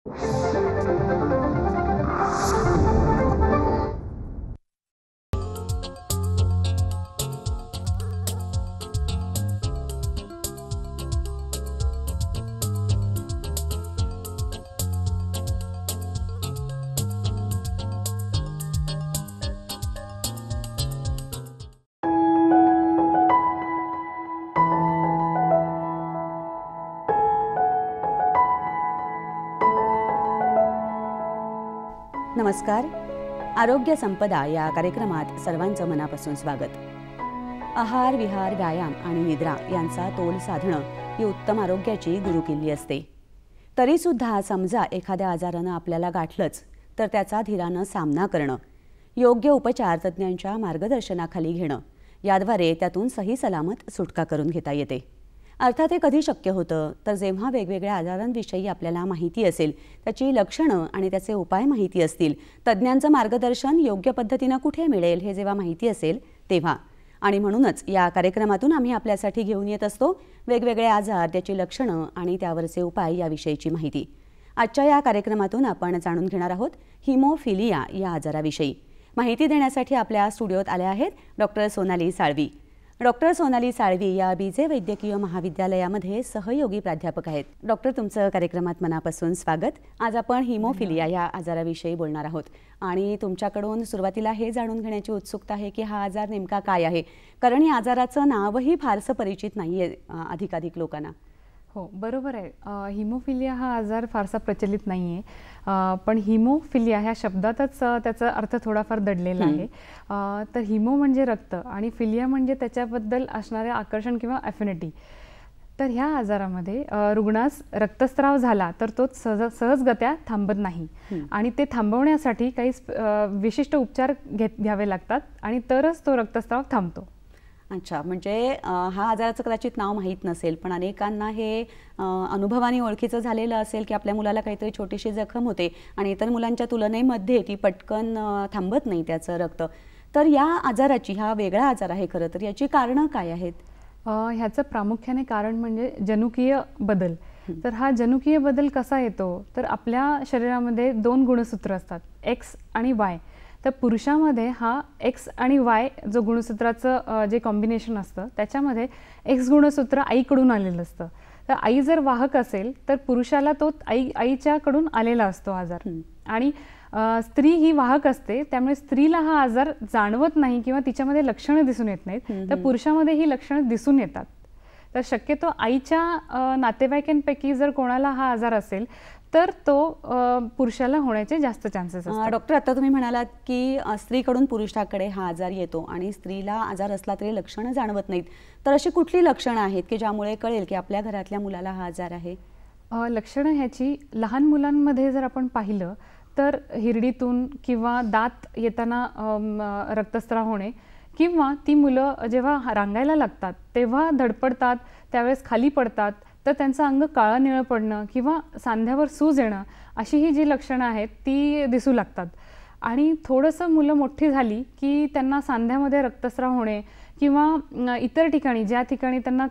नमस्कार. आरोग्य संपदा या कार्यक्रमात सर्वांचं मनापासून स्वागत. आहार, विहार, व्यायाम आणि निद्रा यांचा तोल साधणं ही उत्तम आरोग्याची गुरुकिल्ली असते. तरीसुद्धा समजा एखाद्या आजारानं आपल्याला गाठलंच तर त्याचा धीरानं सामना करणं, योग्य उपचार तज्ज्ञांच्या मार्गदर्शनाखाली घेणं, याद्वारे त्यातून सही सलामत सुटका करून घेता येते. अर्थात हे कधी शक्य होतं तर जेव्हा वेगवेगळ्या आजारांविषयी आपल्याला माहिती असेल, त्याची लक्षणं आणि त्याचे उपाय माहिती असतील, तज्ज्ञांचं मार्गदर्शन योग्य पद्धतीनं कुठे मिळेल हे जेव्हा माहिती असेल तेव्हा. आणि म्हणूनच या कार्यक्रमातून आम्ही आपल्यासाठी घेऊन येत असतो वेगवेगळे आजार, त्याची लक्षणं आणि त्यावरचे उपाय याविषयीची माहिती. आजच्या या कार्यक्रमातून आपण जाणून घेणार आहोत हिमोफिलिया या आजाराविषयी. माहिती देण्यासाठी आपल्या स्टुडिओत आल्या आहेत डॉक्टर सोनाली साळवी. डॉक्टर सोनाली साळवी या बीजे वैद्यकीय महाविद्यालयामध्ये सहयोगी प्राध्यापक आहेत. डॉक्टर, तुमचं कार्यक्रमात मनापासून स्वागत. आज आपण हिमोफिलिया या आजाराविषयी बोलणार आहोत आणि तुमच्याकडून सुरुवातीला हे जाणून घेण्याची उत्सुकता आहे की हा आजार नेमका काय आहे, कारण या आजाराचं नावही फारसं परिचित नाही आहे अधिकाधिक लोकांना. हो, बरोबर आहे. हिमोफिलिया हा आजार फारसा प्रचलित नाही आहे, पण हिमोफिलिया ह्या शब्दातच त्याचा अर्थ थोडाफार दडलेला आहे. तर हिमो म्हणजे रक्त आणि फिलिया म्हणजे त्याच्याबद्दल असणारे आकर्षण किंवा ॲफिनिटी. तर ह्या आजारामध्ये रुग्णास रक्तस्राव झाला तर तो सहजगत्या थांबत नाही आणि ते थांबवण्यासाठी काही विशिष्ट उपचार घ्यावे लागतात आणि तरच तो रक्तस्राव थांबतो. अच्छा, म्हणजे हा आजाराचं कदाचित नाव माहीत नसेल, पण अनेकांना हे अनुभवाने ओळखीचं झालेलं असेल की आपल्या मुलाला काहीतरी छोटीशी जखम होते आणि इतर मुलांच्या तुलनेमध्ये ती पटकन थांबत नाही त्याचं रक्त. तर या आजाराची, हा वेगळा आजार आहे खरं तर, याची कारणं काय आहेत? ह्याचं प्रामुख्याने कारण म्हणजे जनुकीय बदल. तर हा जनुकीय बदल कसा येतो तर आपल्या शरीरामध्ये 2 गुणसूत्र असतात, एक्स आणि वाय. तर पुरुषामध्ये हा एक्स आणि वाय जो गुणसूत्राचं जे कॉम्बिनेशन असतं त्याच्यामध्ये एक्स गुणसूत्र आईकडून आलेलं असतं. तर आई जर वाहक असेल तर पुरुषाला तो आईच्याकडून आलेला असतो आजार. आणि स्त्री ही वाहक असते, त्यामुळे स्त्रीला हा आजार जाणवत नाही किंवा तिच्यामध्ये लक्षणं दिसून येत नाहीत. तर पुरुषामध्ये ही लक्षणं दिसून येतात. तर शक्यतो आईच्या नातेवाईकांपैकी जर कोणाला हा आजार असेल तर तो पुरुषाला होण्याचे जास्त चान्सेस असतात. डॉक्टर, आता तुम्ही म्हणालात की स्त्रीकडून पुरुषाकडे हा आजार येतो आणि स्त्रीला आजार असला तरी लक्षणं जाणवत नाहीत. तर अशी कुठली लक्षणं आहेत की ज्यामुळे कळेल की आपल्या घरातल्या मुलाला हा आजार आहे? लक्षणं ह्याची लहान मुलांमध्ये जर आपण पाहिलं तर हिरडीतून किंवा दात येताना रक्तस्राव होणे, किंवा ती मुलं जेव्हा रांगायला लागतात तेव्हा धडपडतात, त्यावेळेस खाली पडतात तर त्यांचं अंग काळं निळं पडणं किंवा सांध्यावर सूज येणं, अशी ही जी लक्षणं आहेत ती दिसू लागतात. आणि थोडंसं मुलं मोठी झाली की त्यांना सांध्यामध्ये रक्तस्राव होणे किंवा इतर ठिकाणी ज्या ठिकाणी त्यांना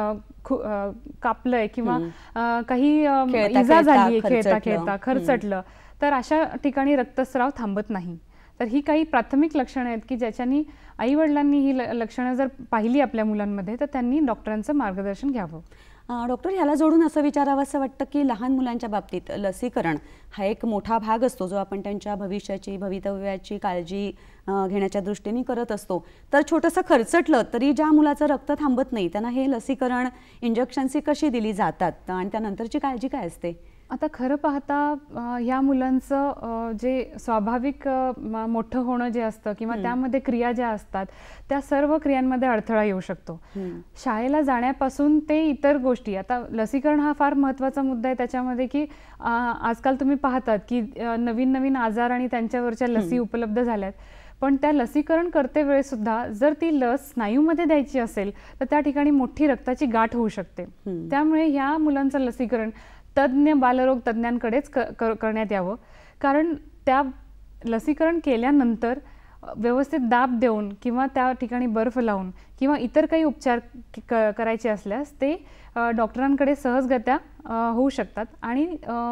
कापलंय किंवा काही इजा झाली, खेळता खेळता खरचटलं, तर अशा ठिकाणी रक्तस्राव थांबत नाही. तर ही काही प्राथमिक लक्षणं आहेत की ज्याच्यानी आईवडिलांनी ही लक्षणं जर पाहिली आपल्या मुलांमध्ये तर त्यांनी डॉक्टरांचं मार्गदर्शन घ्यावं. डॉक्टर, ह्याला जोडून असं विचारावं असं वाटतं की लहान मुलांच्या बाबतीत लसीकरण हा एक मोठा भाग असतो जो आपण त्यांच्या भवितव्याची काळजी घेण्याच्या दृष्टीने करत असतो. तर छोटंसं खरचटलं तरी ज्या मुलाचं रक्त थांबत नाही त्यांना हे लसीकरण, इंजेक्शन्स कशी दिली जातात आणि त्यानंतरची काळजी काय असते? आता खरं पाहता ह्या मुलांचं जे स्वाभाविक मोठं होणं जे असतं किंवा त्यामध्ये क्रिया ज्या असतात त्या सर्व क्रियांमध्ये अडथळा येऊ शकतो. शाळेला जाण्यापासून ते इतर गोष्टी. आता लसीकरण हा फार महत्त्वाचा मुद्दा आहे त्याच्यामध्ये की आजकाल तुम्ही पाहतात की नवीन नवीन आजार आणि त्यांच्यावरच्या लसी उपलब्ध झाल्यात. पण त्या लसीकरण करते वेळेसुद्धा जर ती लस स्नायूमध्ये द्यायची असेल तर त्या ठिकाणी मोठी रक्ताची गाठ होऊ शकते. त्यामुळे ह्या मुलांचं लसीकरण तज्ज्ञ बालरोग तज्ज्ञांकडेच करण्यात यावं, कारण त्या लसीकरण केल्यानंतर व्यवस्थित दाब देऊन किंवा त्या ठिकाणी बर्फ लावून किंवा इतर काही उपचार करायचे असल्यास ते डॉक्टरांकडे सहजगत्या होऊ शकतात. आणि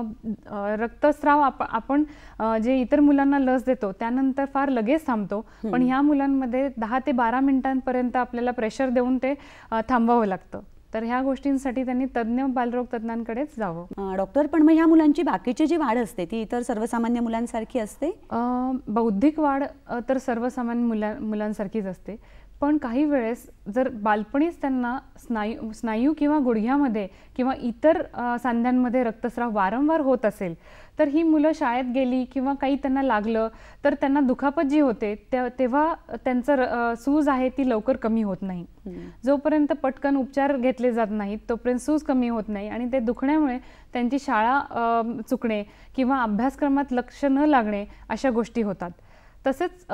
रक्तस्राव आपण जे इतर मुलांना लस देतो त्यानंतर फार लगेच थांबतो, पण ह्या मुलांमध्ये 10 ते 12 मिनिटांपर्यंत आपल्याला प्रेशर देऊन ते थांबवावं लागतं. तर ह्या गोष्टींसाठी त्यांनी तज्ज्ञ बालरोग तज्ज्ञांकडेच जावं. डॉक्टर, पण मग ह्या मुलांची बाकीची जी वाढ असते ती इतर सर्वसामान्य मुलांसारखी असते? बौद्धिक वाढ तर सर्वसामान्य मुलांसारखीच असते, पण काही वेळेस जर बालपणीच त्यांना स्नायू किंवा गुडघ्यामध्ये किंवा इतर सांध्यांमध्ये रक्तस्राव वारंवार होत असेल तर ही मुलं शाळेत गेली किंवा काही त्यांना लागलं तर त्यांना दुखापत जी होते तेव्हा त्यांचं सूज आहे ती लवकर कमी होत नाही. जोपर्यंत पटकन उपचार घेतले जात नाहीत तोपर्यंत सूज कमी होत नाही आणि ते दुखण्यामुळे त्यांची शाळा चुकणे किंवा अभ्यासक्रमात लक्ष न लागणे अशा गोष्टी होतात. तसेच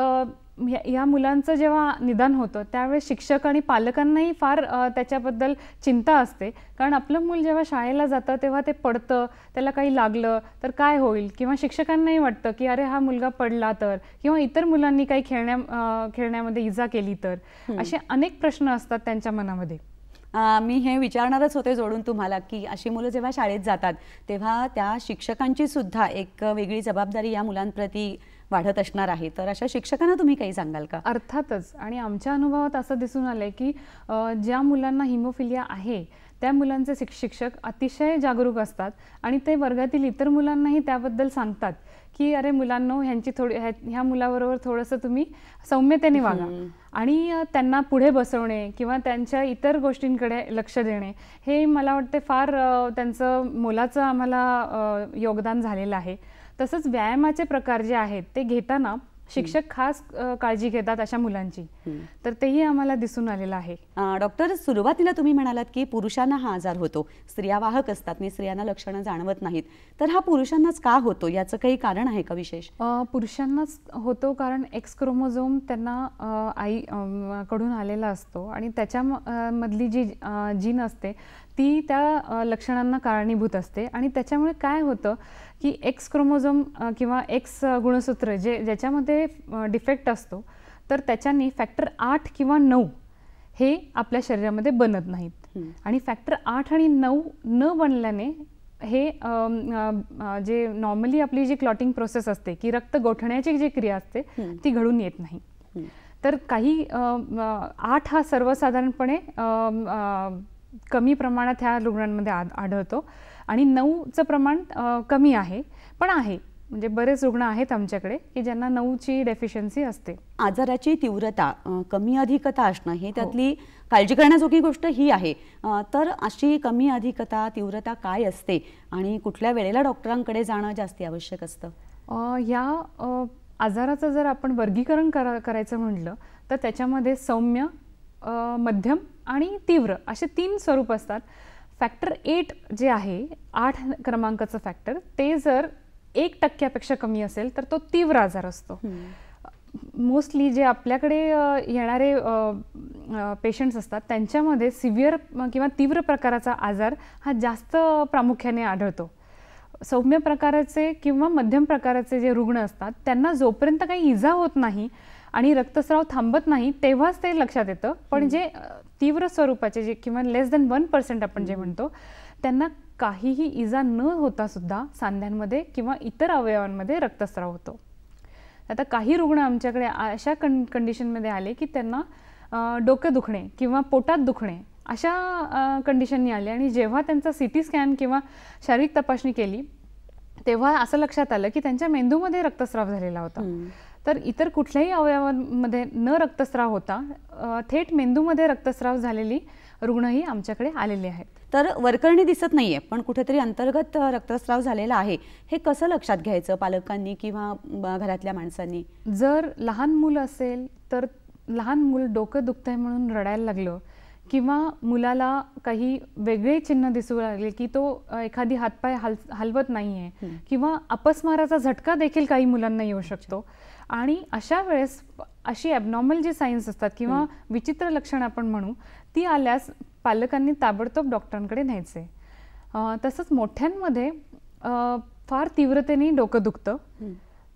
या मुलांचं जेव्हा निदान होतं त्यावेळेस शिक्षक आणि पालकांनाही फार त्याच्याबद्दल चिंता असते, कारण आपलं मूल जेव्हा शाळेला जातं तेव्हा ते पडतं, त्याला काही लागलं तर काय होईल, किंवा शिक्षकांनाही वाटतं की अरे हा मुलगा पडला तर, किंवा इतर मुलांनी काही खेळण्यामध्ये इजा केली तर, असे अनेक प्रश्न असतात त्यांच्या मनामध्ये. मी हे विचारणारच होते जोडून तुम्हाला की अशी मुलं जेव्हा शाळेत जातात तेव्हा त्या शिक्षकांची सुद्धा एक वेगळी जबाबदारी या मुलांप्रती वाढत असणार आहे, तर अशा शिक्षकांना तुम्ही काही सांगाल का? अर्थातच. आणि आमच्या अनुभवात असं दिसून आलंय की ज्या मुलांना हिमोफिलिया आहे त्या मुलांचे शिक्षक अतिशय जागरूक असतात आणि ते वर्गातील इतर मुलांनाही त्याबद्दल सांगतात की अरे मुलांनो, ह्या मुलाबरोबर थोडंसं तुम्ही सौम्यतेने वागा आणि त्यांना पुढे बसवणे किंवा त्यांच्या इतर गोष्टींकडे लक्ष देणे, हे मला वाटते फार त्यांचं मोलाचं आम्हाला योगदान झालेलं आहे. तसंच व्यायामाचे प्रकार जे आहेत ते घेताना शिक्षक खास काळजी घेतात अशा मुलांची, तर तेही आम्हाला दिसून आलेलं आहे. डॉक्टर, सुरुवातीला तुम्ही म्हणालात की पुरुषांना हा आजार होतो, स्त्रिया वाहक असतात आणि स्त्रियांना लक्षणं जाणवत नाहीत, तर हा पुरुषांनाच का होतो, याचं काही कारण आहे का विशेष? पुरुषांनाच होतो कारण एक्स क्रोमोझोम त्यांना आई कडून आलेला असतो आणि त्याच्या मधली जी जीन असते ती त्या लक्षणांना कारणीभूत असते. आणि त्याच्यामुळे काय होतं की एक्स क्रोमोझोम किंवा एक्स गुणसूत्र ज्याच्यामध्ये डिफेक्ट असतो तर त्याच्यानी फॅक्टर 8 किंवा 9 हे आपल्या शरीरामध्ये बनत नाहीत. आणि फॅक्टर 8 आणि 9 न बनल्याने हे जे नॉर्मली आपली जी क्लॉटिंग प्रोसेस असते की रक्त गोठण्याची जी क्रिया असते ती घडून येत नाही. तर काही 8 हा सर्वसाधारणपणे कमी प्रमाणात ह्या रुग्णांमध्ये आढळतो आणि 9चं प्रमाण कमी आहे, पण आहे. म्हणजे बरेच रुग्ण आहेत आमच्याकडे की ज्यांना 9ची डेफिशियन्सी असते. आजाराची तीव्रता कमी अधिकता असणं हे त्यातली काळजी करण्याजोगी गोष्ट ही आहे. तर अशी कमी अधिकता तीव्रता काय असते आणि कुठल्या वेळेला डॉक्टरांकडे जाणं जास्ती आवश्यक असतं? या आजाराचं जर आपण वर्गीकरण करायचं म्हटलं तर त्याच्यामध्ये सौम्य, मध्यम आणि तीव्र असे 3 स्वरूप असतात. फॅक्टर 8 जे आहे 8 क्रमांकाचं फॅक्टर, ते जर 1% कमी असेल तर तो तीव्र आजार असतो. मोस्टली जे आपल्याकडे येणारे पेशंट्स असतात त्यांच्यामध्ये सिव्हिअर किंवा तीव्र प्रकाराचा आजार हा जास्त प्रामुख्याने आढळतो. सौम्य प्रकाराचे किंवा मध्यम प्रकाराचे जे रुग्ण असतात त्यांना जोपर्यंत काही इजा होत नाही आणि रक्तस्राव थांबत नाही तेव्हाच ते लक्षात येतं, पण जे तीव्र स्वरूपाचे जे किंवा लेस दॅन 1% आपण जे म्हणतो त्यांना काहीही इजा न होता सुद्धा सांध्यांमध्ये किंवा इतर अवयवांमध्ये रक्तस्राव होतो. आता काही रुग्ण आमच्याकडे अशा कंडिशनमध्ये आले की त्यांना डोकं दुखणे किंवा पोटात दुखणे अशा कंडिशननी आले आणि जेव्हा त्यांचा CT स्कॅन किंवा शारीरिक तपासणी केली तेव्हा असं लक्षात आलं की त्यांच्या मेंदूमध्ये रक्तस्राव झालेला होता. तर इतर कुठल्याही अवयवांमध्ये न रक्तस्राव होता थेट मेंदूमध्ये रक्तस्राव झालेली रुग्णही आमच्याकडे आलेले आहेत. तर वरकरणी दिसत नाहीये पण कुठेतरी अंतर्गत रक्तस्राव झालेला आहे, हे कसं लक्षात घ्यायचं पालकांनी किंवा घरातल्या माणसांनी? जर लहान मूल असेल तर लहान मूल डोकं दुखतंय म्हणून रडायला लागलं किंवा मुलाला काही वेगळे चिन्ह दिसू लागले की तो एखादी हातपाय हलवत नाहीये किंवा अपस्माराचा झटका देखील काही मुलांना येऊ शकतो. आणि अशा वेळेस अशी ॲबनॉर्मल जी सायन्स असतात किंवा विचित्र लक्षण आपण म्हणू ती आल्यास पालकांनी ताबडतोब डॉक्टरांकडे न्यायचे. तसंच मोठ्यांमध्ये फार तीव्रतेने डोकं दुखतं,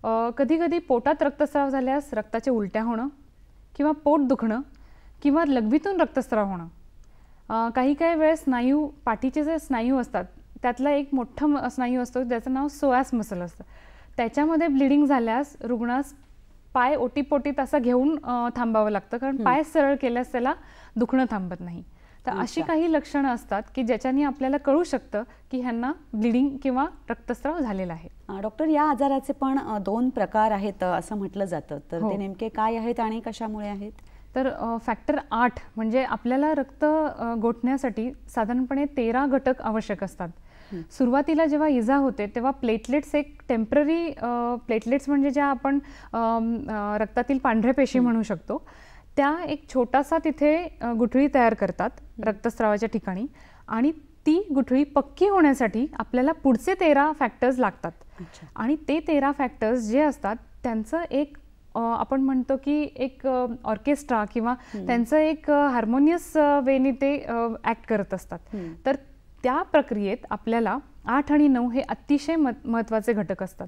कधी कधी पोटात रक्तस्राव झाल्यास रक्ताचे उलट्या होणं किंवा पोट दुखणं किंवा लघवीतून रक्तस्राव होणं. काही वेळेस स्नायू, पाठीचे जे स्नायू असतात त्यातला एक मोठा स्नायू असतो ज्याचं नाव सोयास मसल असतं, त्याच्यामध्ये ब्लिडिंग झाल्यास रुग्णास पाय ओटीपोटीत असं घेऊन थांबावं लागतं, कारण पाय सरळ केल्यास त्याला दुखणं थांबत नाही. तर अशी काही लक्षणं असतात की ज्याच्यानी आपल्याला कळू शकतं की ह्यांना ब्लिडिंग किंवा रक्तस्राव झालेला आहे. डॉक्टर, या आजाराचे पण 2 प्रकार आहेत असं म्हटलं जातं, तर ते नेमके काय आहेत आणि कशामुळे आहेत? तर फॅक्टर 8 म्हणजे आपल्याला रक्त गोठण्यासाठी साधारणपणे 13 घटक आवश्यक असतात. सुरुवातीला जेव्हा इजा होते तेव्हा प्लेटलेट्स, एक टेम्पररी प्लेटलेट्स म्हणजे ज्या आपण रक्तातील पांढऱ्या पेशी म्हणू शकतो, त्या एक छोटासा तिथे गुठळी तयार करतात रक्तस्रावाच्या ठिकाणी, आणि ती गुठळी पक्की होण्यासाठी आपल्याला पुढचे 13 फॅक्टर्स लागतात. आणि ते 13 फॅक्टर्स जे असतात त्यांचं एक आपण म्हणतो की एक ऑर्केस्ट्रा किंवा त्यांचं एक हार्मोनियस वेने ते ॲक्ट करत असतात. तर त्या प्रक्रियेत आपल्याला 8 आणि 9 हे अतिशय महत्त्वाचे घटक असतात.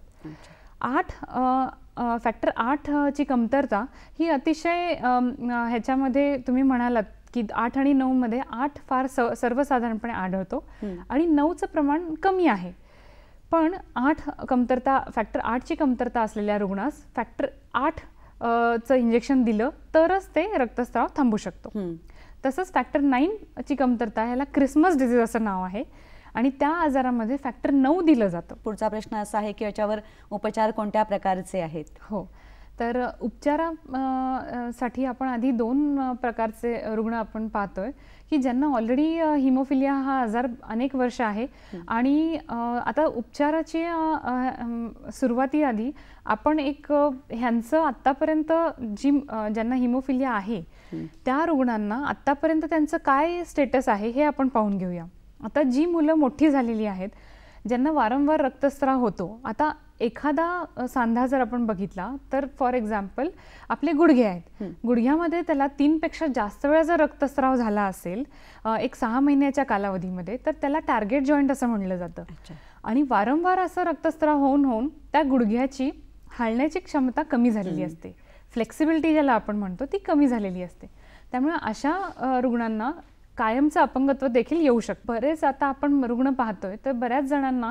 फॅक्टर 8 ची कमतरता ही अतिशय ह्याच्यामध्ये तुम्ही म्हणालात की 8 आणि 9 मध्ये 8 फार सर्वसाधारणपणे आढळतो आणि 9चं प्रमाण कमी आहे. पण फॅक्टर 8 ची कमतरता असलेल्या रुग्णास फॅक्टर 8 चं इंजेक्शन दिलं तरच ते रक्तस्राव थांबू शकतो. तसंच फॅक्टर 9 ची कमतरता, ह्याला क्रिसमस डिझीज असं नाव आहे, आणि त्या आजारामध्ये फॅक्टर 9 दिलं जातं. पुढचा प्रश्न असा आहे की याच्यावर उपचार कोणत्या प्रकारचे आहेत? हो, तर उपचारासाठी आपण आधी 2 प्रकारचे रुग्ण आपण पाहतोय की ज्यांना ऑलरेडी हिमोफिलिया हा आजार अनेक वर्ष आहे, आणि आता उपचाराची सुरुवातीआधी आपण एक ह्यांचं आत्तापर्यंत ज्यांना हिमोफिलिया आहे त्या रुग्णांना आत्तापर्यंत त्यांचं काय स्टेटस आहे हे आपण पाहून घेऊया. आता जी मुलं मोठी झालेली आहेत, ज्यांना वारंवार रक्तस्राव होतो, आता एखादा सांधा जर आपण बघितला तर फॉर एक्झाम्पल आपले गुडघे आहेत, गुडघ्यामध्ये त्याला 3 पेक्षा जास्त वेळा जर रक्तस्राव झाला असेल एक 6 महिन्याच्या कालावधीमध्ये, तर त्याला टार्गेट जॉईंट असं म्हणलं जातं. आणि वारंवार असं रक्तस्राव होऊन होऊन त्या गुडघ्याची हालण्याची क्षमता कमी झालेली असते, फ्लेक्सिबिलिटी ज्याला आपण म्हणतो ती कमी झालेली असते. त्यामुळे अशा रुग्णांना कायमचं अपंगत्व देखील येऊ शकतं. बरेच आता आपण रुग्ण पाहतोय तर बऱ्याच जणांना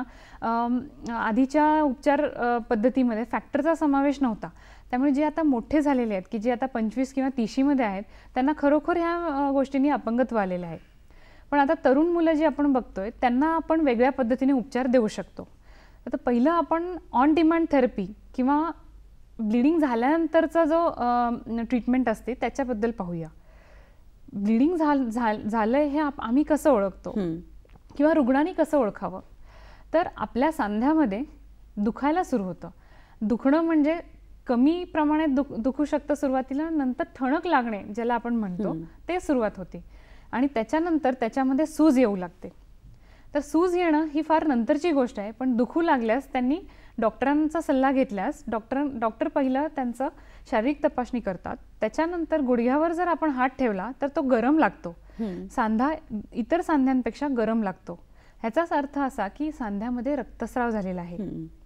आधीच्या उपचार पद्धतीमध्ये फॅक्टरचा समावेश नव्हता, त्यामुळे जे आता मोठे झालेले आहेत की जे आता 25 किंवा 30मध्ये आहेत त्यांना खरोखर ह्या गोष्टींनी अपंगत्व आलेलं आहे. पण आता तरुण मुलं जी आपण बघतोय त्यांना आपण वेगळ्या पद्धतीने उपचार देऊ शकतो. आता पहिलं आपण ऑन डिमांड थेरपी किंवा ब्लिडिंग झाल्यानंतरचा जो ट्रीटमेंट असते त्याच्याबद्दल पाहूया. ब्लिडिंग झालंय हे आम्ही कसं ओळखतो किंवा रुग्णांनी कसं ओळखावं? तर आपल्या सांध्यामध्ये दुखायला सुरू होतं. दुखणं म्हणजे कमी प्रमाणात दुखू शकतं सुरुवातीला, नंतर ठणक लागणे ज्याला आपण म्हणतो ते सुरुवात होते, आणि त्याच्यानंतर त्याच्यामध्ये सूज येऊ लागते. तर सूज येणं ही फार नंतरची गोष्ट आहे, पण दुखू लागल्यास त्यांनी डॉक्टरांचा सल्ला घेतल्यास डॉक्टर पहिलं त्यांचं शारीरिक तपासणी करतात. त्याच्यानंतर गुडघ्यावर जर आपण हात ठेवला तर तो गरम लागतो, सांधा इतर सांध्यांपेक्षा गरम लागतो. ह्याचाच अर्थ असा की सांध्यामध्ये रक्तस्राव झालेला आहे,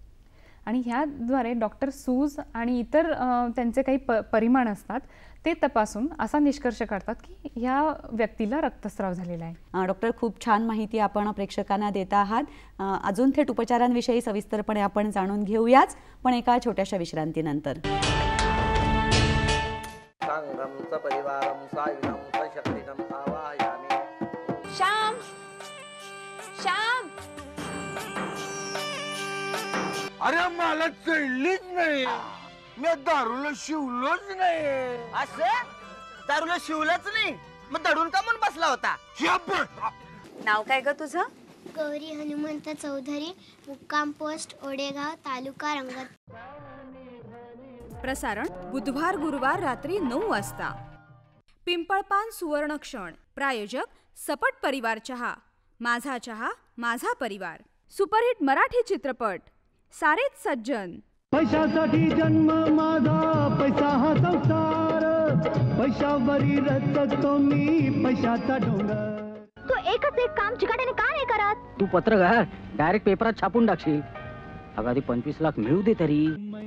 आणि ह्याद्वारे डॉक्टर सूज आणि इतर त्यांचे काही परिमाण असतात ते तपासून असा निष्कर्ष काढतात की ह्या व्यक्तीला रक्तस्राव झालेला आहे. डॉक्टर, खूप छान माहिती आपण प्रेक्षकांना देत आहात. अजून थेट उपचारांविषयी सविस्तरपणे आपण जाणून घेऊयाच, पण एका छोट्याशा विश्रांतीनंतर. श्याम, श्याम, अरे मला चढलीच नाही, मी दारूला शिवलोच नाही. असं दारूला शिवलंच नाही, मग दडून का म्हणून बसला होता? नाव काय ग तुझं? गौरी हनुमंत चौधरी, मुक्काम पोस्ट ओडेगाव, तालुका रंगत. प्रसारण बुधवार गुरुवार रात्री 9 वाजता. पिंपळपान सुवर्णक्षण. प्रायोजक सपट परिवार चहा, माझा चहा माझा परिवार. सुपरहिट मराठी चित्रपट सारेच सज्जन. पैशासाठी जन्म माझा, पैसा हा संसार, पैशावरी रचतो मी पैशाचा डोंगर. तू एकच एक काम चिकाट्याने का नाही करत? तू पत्रकार डायरेक्ट पेपरात छापून टाकशील. अगं आधी 25 लाख मिळू दे तरी.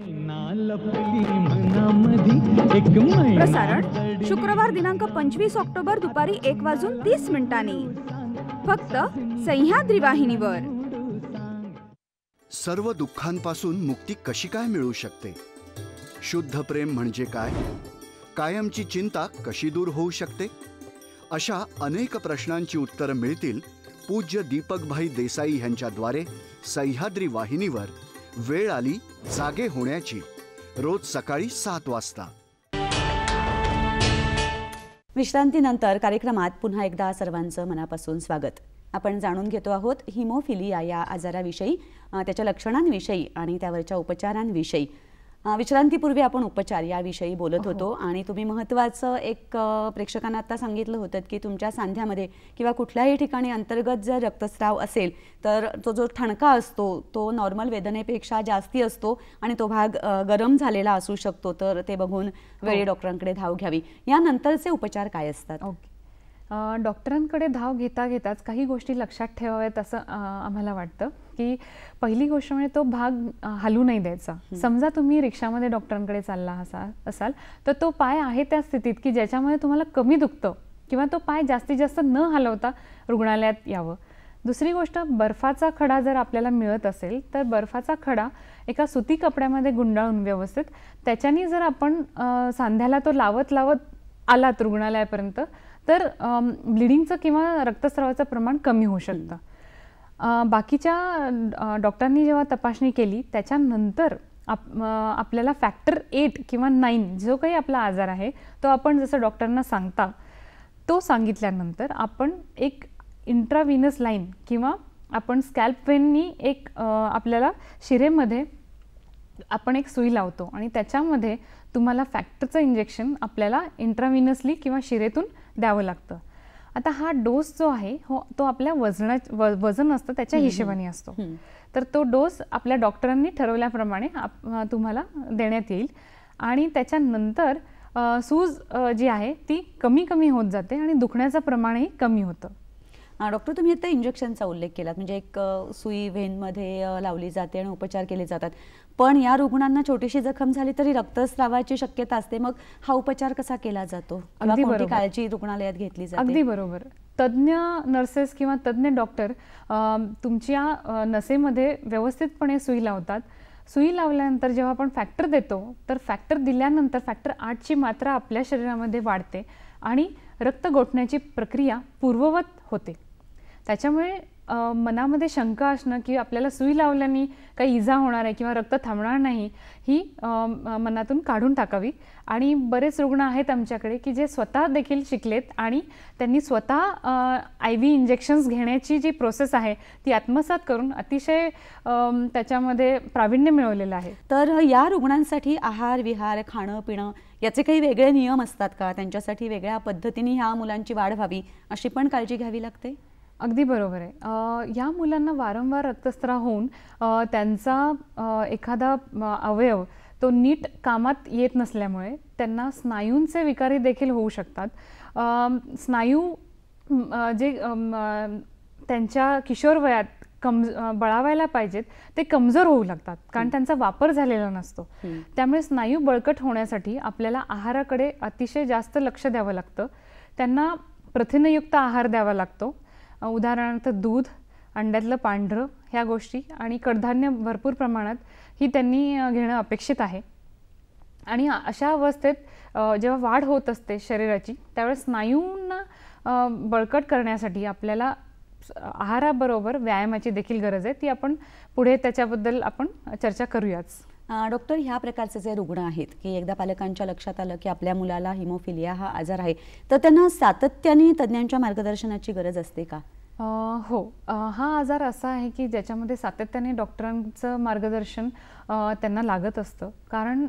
प्रसारण शुक्रवार दिनांक 25 ऑक्टोबर दुपारी 1:30 फक्त सह्याद्री वाहिनीवर. सर्व दुःखांपासून मुक्ती कशी काय मिळू शकते? शुद्ध प्रेम म्हणजे काय? कायमची चिंता कशी दूर होऊ शकते? अशा अनेक प्रश्नांची उत्तरं मिळतील पूज्य दीपकभाई देसाई यांच्याद्वारे सह्याद्री वाहिनीवर. वेळ आली जागे होण्याची, रोज सकाळी 7 वाजता. विश्रांतीनंतर कार्यक्रमात पुन्हा एकदा सर्वांचं मनापासून स्वागत. आपण जाणून घेतो आहोत हिमोफिलिया या आजाराविषयी, त्याच्या लक्षणांविषयी आणि त्यावरच्या उपचारांविषयी. विश्रांतीपूर्वी आपण उपचार याविषयी बोलत होतो आणि तुम्ही महत्त्वाचं एक प्रेक्षकांना आता सांगितलं होतं की तुमच्या सांध्यामध्ये किंवा कुठल्याही ठिकाणी अंतर्गत जर रक्तस्राव असेल तर तो जो ठणका असतो तो नॉर्मल वेदनेपेक्षा जास्ती असतो आणि तो भाग गरम झालेला असू शकतो. तर ते बघून वेळी डॉक्टरांकडे धाव घ्यावी. यानंतरचे उपचार काय असतात? ओके, डॉक्टरांकडे धाव घेता घेताच काही गोष्टी लक्षात ठेवाव्यात असं आम्हाला वाटतं की पहिली गोष्ट म्हणजे तो भाग हलू नाही द्यायचा. समजा तुम्ही रिक्षामध्ये डॉक्टरांकडे चालला असाल तर तो पाय आहे त्या स्थितीत की ज्याच्यामध्ये तुम्हाला कमी दुखतं किंवा तो पाय जास्तीत जास्त न हलवता रुग्णालयात यावं. दुसरी गोष्ट, बर्फाचा खडा जर आपल्याला मिळत असेल तर बर्फाचा खडा एका सुती कपड्यामध्ये गुंडाळून व्यवस्थित त्याच्यानी जर आपण सांध्याला तो लावत लावत आलात रुग्णालयापर्यंत तर ब्लिडिंगचं किंवा रक्तस्रावाचं प्रमाण कमी होऊ शकतं. बाकीच्या डॉक्टरांनी जेव्हा तपासणी केली त्याच्यानंतर आपल्याला फॅक्टर 8 किंवा 9 जो काही आपला आजार आहे तो आपण जसं डॉक्टरांना सांगता तो सांगितल्यानंतर आपण एक इंट्राव्हिनस लाईन किंवा आपण स्कॅल्प वेननी एक आपल्याला शिरेमध्ये आपण एक सुई लावतो आणि त्याच्यामध्ये तुम्हाला फॅक्टरचं इंजेक्शन आपल्याला इंट्राव्हिनसली किंवा शिरेतून द्यावं लागतं. आता हा डोस जो आहे तो आपल्या वजन असतं त्याच्या हिशोबाने असतो. तर तो डोस आपल्या डॉक्टरांनी ठरवल्याप्रमाणे तुम्हाला देण्यात येईल आणि त्याच्यानंतर सूज जी आहे ती कमी कमी होत जाते आणि दुखण्याचं प्रमाणही कमी होतं. डॉक्टर, तुम्ही आता इंजेक्शनचा उल्लेख केलात, म्हणजे एक सुई व्हेनमध्ये लावली जाते आणि उपचार केले जातात. पण या रुग्णांना छोटीशी जखम झाली तरी रक्तस्रावाची शक्यता असते. मग हा उपचार कसा केला जातो? कोणती काळजी रुग्णालयात घेतली जाते? अगदी बरोबर. तज्ज्ञ नर्सेस किंवा तज्ज्ञ डॉक्टर तुमच्या नसेमध्ये व्यवस्थितपणे सुई लावतात. सुई लावल्यानंतर जेव्हा आपण फॅक्टर देतो तर फॅक्टर दिल्यानंतर फॅक्टर 8ची मात्रा आपल्या शरीरामध्ये वाढते आणि रक्त गोठण्याची प्रक्रिया पूर्ववत होते. त्याच्यामुळे मनामध्ये शंका असणं की आपल्याला सुई लावल्याने काही इजा होणार आहे किंवा रक्त थांबणार नाही ही मनातून काढून टाकावी. आणि बरेच रुग्ण आहेत आमच्याकडे की जे स्वतः देखील शिकलेत आणि त्यांनी स्वतः IV इंजेक्शन्स घेण्याची जी प्रोसेस आहे ती आत्मसात करून अतिशय त्याच्यामध्ये प्रावीण्य मिळवलेलं आहे. तर या रुग्णांसाठी आहार विहार खाणं पिणं याचे काही वेगळे नियम असतात का? त्यांच्यासाठी वेगळ्या पद्धतीने ह्या मुलांची वाढ व्हावी अशी पण काळजी घ्यावी लागते? अगदी बरोबर आहे. या मुलांना वारंवार रक्तस्राव होऊन त्यांचा एखादा अवयव तो नीट कामात येत नसल्यामुळे त्यांना स्नायूंचे विकारी देखील होऊ शकतात. स्नायू जे त्यांच्या किशोर वयात बळावायला पाहिजेत ते कमजोर होऊ लागतात कारण त्यांचा वापर झालेला नसतो. त्यामुळे स्नायू बळकट होण्यासाठी आपल्याला आहाराकडे अतिशय जास्त लक्ष द्यावं लागतं. त्यांना प्रथिनयुक्त आहार द्यावा लागतो. उदाहरणार्थ दूध, अंड्यातलं पांढरं ह्या गोष्टी आणि कडधान्य भरपूर प्रमाणात ही त्यांनी घेणं अपेक्षित आहे. आणि अशा अवस्थेत जेव्हा वाढ होत असते शरीराची त्यावेळेस स्नायूंना बळकट करण्यासाठी आपल्याला आहाराबरोबर व्यायामाची देखील गरज आहे. ती आपण पुढे त्याच्याबद्दल आपण चर्चा करूयाच. डॉक्टर, ह्या प्रकारचे जे रुग्ण आहेत की एकदा पालकांच्या लक्षात आलं की आपल्या मुलाला हिमोफिलिया हा आजार आहे तर त्यांना सातत्याने तज्ज्ञांच्या मार्गदर्शनाची गरज असते का? हो, हा आजार असा आहे की ज्याच्यामध्ये सातत्याने डॉक्टरांचं मार्गदर्शन त्यांना लागत असतं. कारण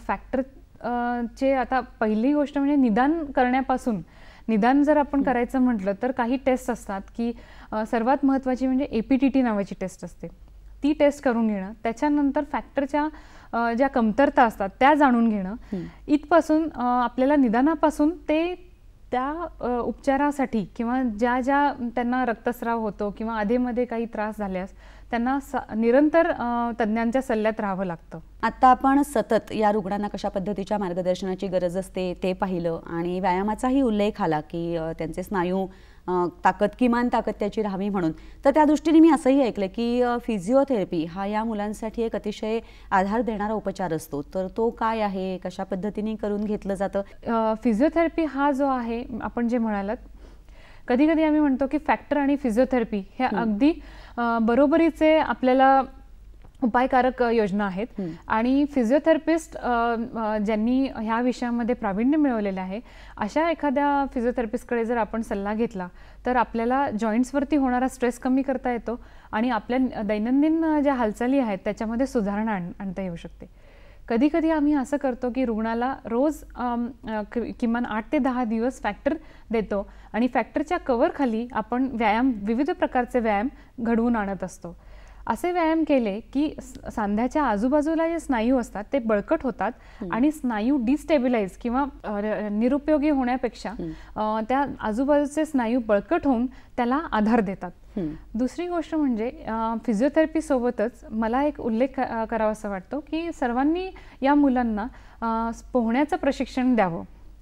फॅक्टरचे आता पहिली गोष्ट म्हणजे निदान करण्यापासून निदान जर आपण करायचं म्हटलं तर काही टेस्ट असतात की सर्वात महत्त्वाची म्हणजे APTT नावाची टेस्ट असते. ती टेस्ट करून घेणं, त्याच्यानंतर फॅक्टरच्या ज्या कमतरता असतात त्या जाणून घेणं, इथपासून आपल्याला निदानापासून ते त्या उपचारासाठी किंवा ज्या ज्या त्यांना रक्तस्राव होतो किंवा अधेमध्ये काही त्रास झाल्यास त्यांना निरंतर तज्ज्ञांच्या सल्ल्यात राहावं लागतं. आता आपण सतत या रुग्णांना कशा पद्धतीच्या मार्गदर्शनाची गरज असते ते पाहिलं आणि व्यायामाचाही उल्लेख आला की त्यांचे स्नायू किमान ताकद त्याची राहावी म्हणून. तर त्या दृष्टीने मी असंही ऐकलं की फिजिओथेरपी हा या मुलांसाठी एक अतिशय आधार देणारा उपचार असतो. तर तो काय आहे, कशा पद्धतीने करून घेतलं जातं? फिजिओथेरपी हा जो आहे, आपण जे म्हणालात, कधी कधी आम्ही म्हणतो की फॅक्टर आणि फिजिओथेरपी हे अगदी बरोबरीचे आपल्याला उपायकारक योजना आहेत. आणि फिजिओथेरपिस्ट ज्यांनी ह्या विषयामध्ये प्रावीण्य मिळवलेलं आहे अशा एखाद्या फिजिओथेरपिस्टकडे जर आपण सल्ला घेतला तर आपल्याला जॉईंट्सवरती होणारा स्ट्रेस कमी करता येतो आणि आपल्या दैनंदिन ज्या हालचाली आहेत त्याच्यामध्ये सुधारणा आणता येऊ शकते. कधी कधी आम्ही असं करतो की रुग्णाला रोज किमान 8 ते 10 दिवस फॅक्टर देतो आणि फॅक्टरच्या कव्हरखाली आपण विविध प्रकारचे व्यायाम घडवून आणत असतो. असे व्यायाम केले की सांध्याच्या आजूबाजूला जे स्नायू असतात ते बळकट होतात आणि स्नायू डिस्टेबिलाइज किंवा निरुपयोगी होण्यापेक्षा त्या आजूबाजूचे स्नायू बळकट होऊन त्याला आधार देतात. दुसरी गोष्ट म्हणजे फिजिओथेरपी सोबतच मला एक उल्लेख करावासा वाटतो की सर्वांनी या मुलांना पोहण्याचं प्रशिक्षण द्यावं.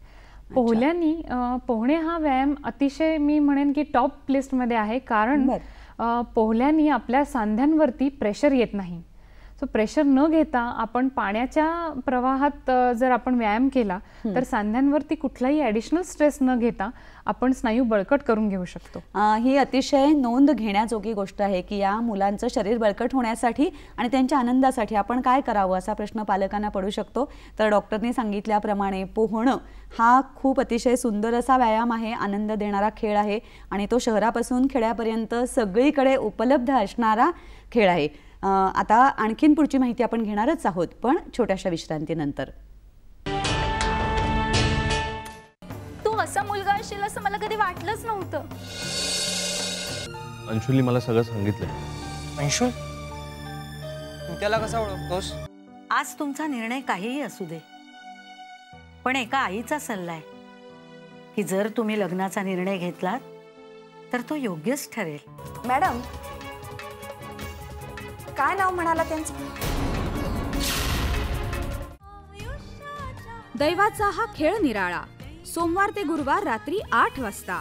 पोहणे हा व्यायाम अतिशय, मी म्हणेन की टॉप लिस्टमध्ये आहे, कारण पोहल्याने आपल्या सांध्यांवरती प्रेशर येत नाही. सो प्रेशर न घेता आपण पाण्याच्या प्रवाहात जर आपण व्यायाम केला तर सांध्यांवरती कुठलाही ॲडिशनल स्ट्रेस न घेता आपण स्नायू बळकट करून घेऊ शकतो. ही अतिशय नोंद घेण्याजोगी गोष्ट आहे की या मुलांचं शरीर बळकट होण्यासाठी आणि त्यांच्या आनंदासाठी आपण काय करावं असा प्रश्न पालकांना पडू शकतो. तर डॉक्टरने सांगितल्याप्रमाणे पोहणं हा खूप अतिशय सुंदर असा व्यायाम आहे, आनंद देणारा खेळ आहे आणि तो शहरापासून खेड्यापर्यंत सगळीकडे उपलब्ध असणारा खेळ आहे. आता आणखीन पुढची माहिती आपण घेणारच आहोत, पण छोट्याशा विश्रांतीनंतर. तू असा मुलगा असेल असं मला कधी वाटलंच नव्हतं. अंशुलने मला सगळं सांगितलं. अंशुल, तू त्याला कसा ओळखतोस? आज तुमचा निर्णय काहीही असू दे, पण एका आईचा सल्ला आहे की जर तुम्ही लग्नाचा निर्णय घेतलात तर तो योग्यच ठरेल. मॅडम, काय नाव म्हणाला त्यांचं? दैवाचा हा खेळ निराळा, सोमवार ते गुरुवार रात्री 8 वाजता.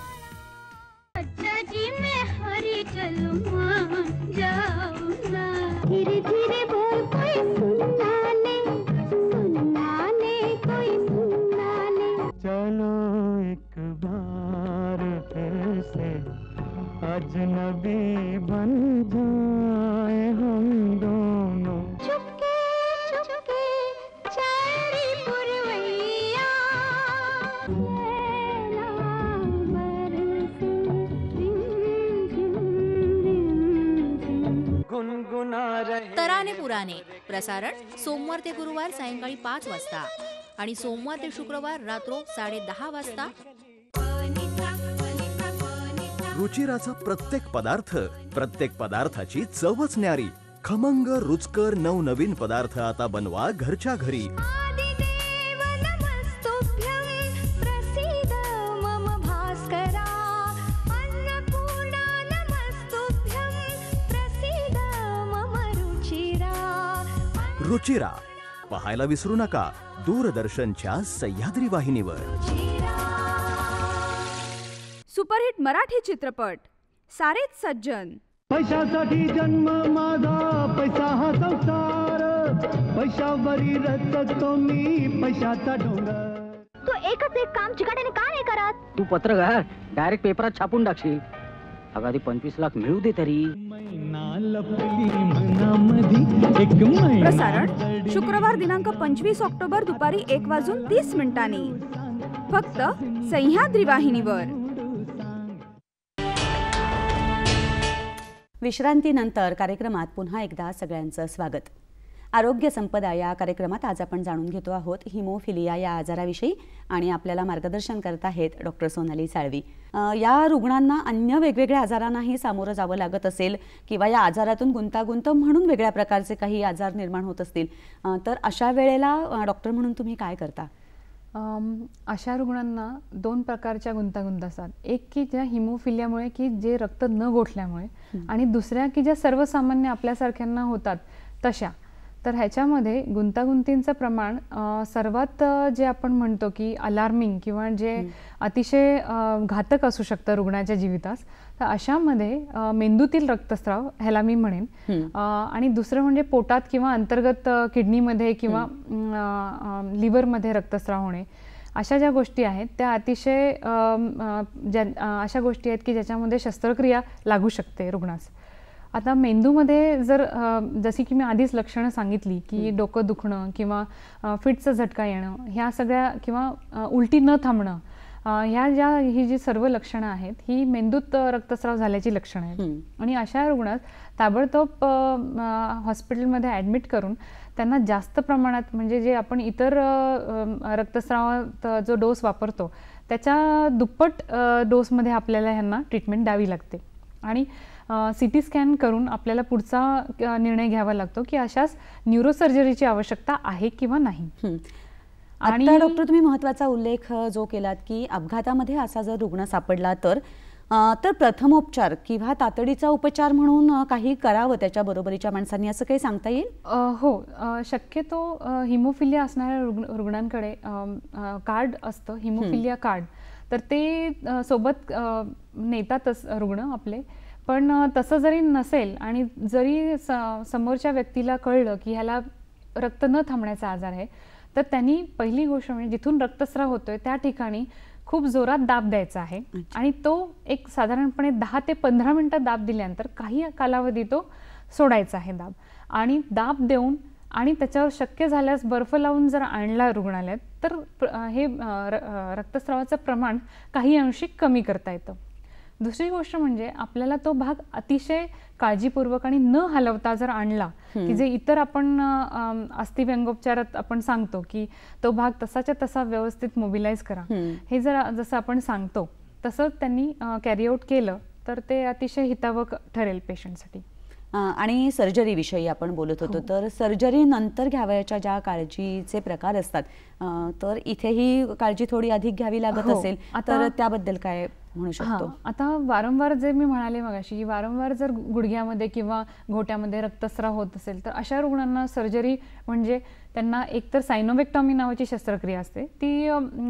चलो एक बार फिर से अजनबी बन जाए हम दोनों. चुपके चुपके चारी पुरवैया तराने पुराने प्रसारण सोमवार ते गुरुवार सायंकाळी 5 वाजता आणि सोमवार ते शुक्रवार रात्र 10:30 वाजता. रुचिराचा प्रत्येक पदार्थ, प्रत्येक पदार्थाची चवच न्यारी. खमंग रुचकर नवनवीन पदार्थ आता बनवा घरच्या घरी. रुचिरा पाहायला विसरू नका दूरदर्शनच्या सह्याद्री वाहिनीवर. सुपरहिट मराठी चित्रपट सारेच सज्जन. पैशासाठी जन्म माझा, पैसा हा संसार, पैशावरी रचतो मी पैशाचा डोंगर. तू एकच एक काम चिकाट्याने का नाही करत? तू पत्रकार डायरेक्ट पेपरात छापून टाकशील. अगं आधी 25 लाख मिळू दे तरी. प्रसारण शुक्रवार दिनांक 25 ऑक्टोबर दुपारी 1:30 फक्त सह्याद्री वाहिनीवर. विश्रांतीनंतर कार्यक्रमात पुन्हा एकदा सगळ्यांचं स्वागत. आरोग्य संपदा या कार्यक्रमात आज आपण जाणून घेतो आहोत हिमोफिलिया या आजाराविषयी आणि आपल्याला मार्गदर्शन करत आहेत डॉक्टर सोनाली साळवी. या रुग्णांना अन्य वेगवेगळ्या आजारांनाही सामोरं जावं लागत असेल किंवा या आजारातून गुंतागुंत म्हणून वेगळ्या प्रकारचे काही आजार निर्माण होत असतील, तर अशा वेळेला डॉक्टर म्हणून तुम्ही काय करता? अशा रुग्णांना 2 प्रकारच्या गुंतागुंत असतात. एक की ज्या हिमोफिलियामुळे की जे रक्त न गोठल्यामुळे आणि दुसऱ्या की ज्या सर्वसामान्य आपल्यासारख्यांना होतात तशा. तर ह्याच्यामध्ये गुंतागुंतींचं प्रमाण सर्वात जे आपण म्हणतो की अलार्मिंग किंवा जे अतिशय घातक असू शकतं रुग्णाच्या जीवितास, तर अशामध्ये मेंदूतील रक्तस्राव ह्याला मी म्हणेन. आणि दुसरं म्हणजे पोटात किंवा अंतर्गत किडनीमध्ये किंवा लिव्हरमध्ये रक्तस्राव होणे. अशा ज्या गोष्टी आहेत त्या अतिशय अशा गोष्टी आहेत की ज्याच्यामध्ये शस्त्रक्रिया लागू शकते रुग्णास. आता मेंदूमध्ये जर जशी की मी आधीच लक्षणं सांगितली की डोकं दुखणं किंवा फिटचा झटका येणं, ह्या सगळ्या किंवा उलटी न थांबणं, ही जी सर्व लक्षणं आहेत ही मेंदूत रक्तस्राव झाल्याची लक्षणं आहेत. आणि अशा रुग्णात ताबडतोब हॉस्पिटलमध्ये ॲडमिट करून त्यांना जास्त प्रमाणात म्हणजे जे आपण इतर रक्तस्रावात जो डोस वापरतो त्याच्या दुप्पट डोसमध्ये आपल्याला ह्यांना ट्रीटमेंट द्यावी लागते. आणि CT स्कॅन करून आपल्याला पुढचा निर्णय घ्यावा लागतो की अशाच न्यूरोसर्जरीची आवश्यकता आहे किंवा नाही. आणि डॉक्टर तुम्ही महत्त्वाचा उल्लेख जो केलात की अपघातामध्ये असा जर रुग्ण सापडला तर प्रथमोपचार किंवा तातडीचा उपचार म्हणून काही करावं त्याच्या बरोबरीच्या माणसांनी, असं काही सांगता येईल? हो, शक्यतो हिमोफिलिया असणाऱ्या रुग्णांकडे कार्ड असतं, हिमोफिलिया कार्ड. तर ते सोबत नेतातच रुग्ण आपले. पण तसं जरी नसेल आणि जरी समोरच्या व्यक्तीला कळलं की ह्याला रक्त न थांबण्याचा आजार आहे, तर त्यांनी पहिली गोष्ट म्हणजे जिथून रक्तस्राव होतोय त्या ठिकाणी खूप जोरात दाब द्यायचा आहे. आणि तो एक साधारणपणे 10 ते 15 मिनिटं दाब दिल्यानंतर काही कालावधी तो सोडायचा आहे दाब. आणि दाब देऊन आणि त्याच्यावर शक्य झाल्यास बर्फ लावून जर आणला रुग्णालयात तर हे रक्तस्रावाचं प्रमाण काही अंशी कमी करता येतं. दुसरी गोष्ट म्हणजे आपल्याला तो भाग अतिशय काळजीपूर्वक आणि न हलवता जर आणला की जे इतर आपण अस्थिव्यंगोपचारात आपण सांगतो की तो भाग तसाच्या तसा व्यवस्थित मोबिलाइज करा, हे जर जसं आपण सांगतो तसं त्यांनी कॅरी आउट केलं तर ते अतिशय हितावह ठरेल पेशंटसाठी. आणि सर्जरी विषयी आपण बोलत होतो, तर सर्जरी नंतर घ्यावयाच्या ज्या काळजीचे प्रकार असतात तर इथेही काळजी थोडी अधिक घ्यावी लागत असेल, तर त्याबद्दल काय म्हणू शकतो? आता वारंवार जे मी म्हणाले मगाशी, वारंवार जर गुडघ्यामध्ये किंवा घोट्यामध्ये रक्तस्राव होत असेल तर अशा रुग्णांना सर्जरी म्हणजे त्यांना एकतर सायनोवेक्टॉमी नावाची शस्त्रक्रिया असते, ती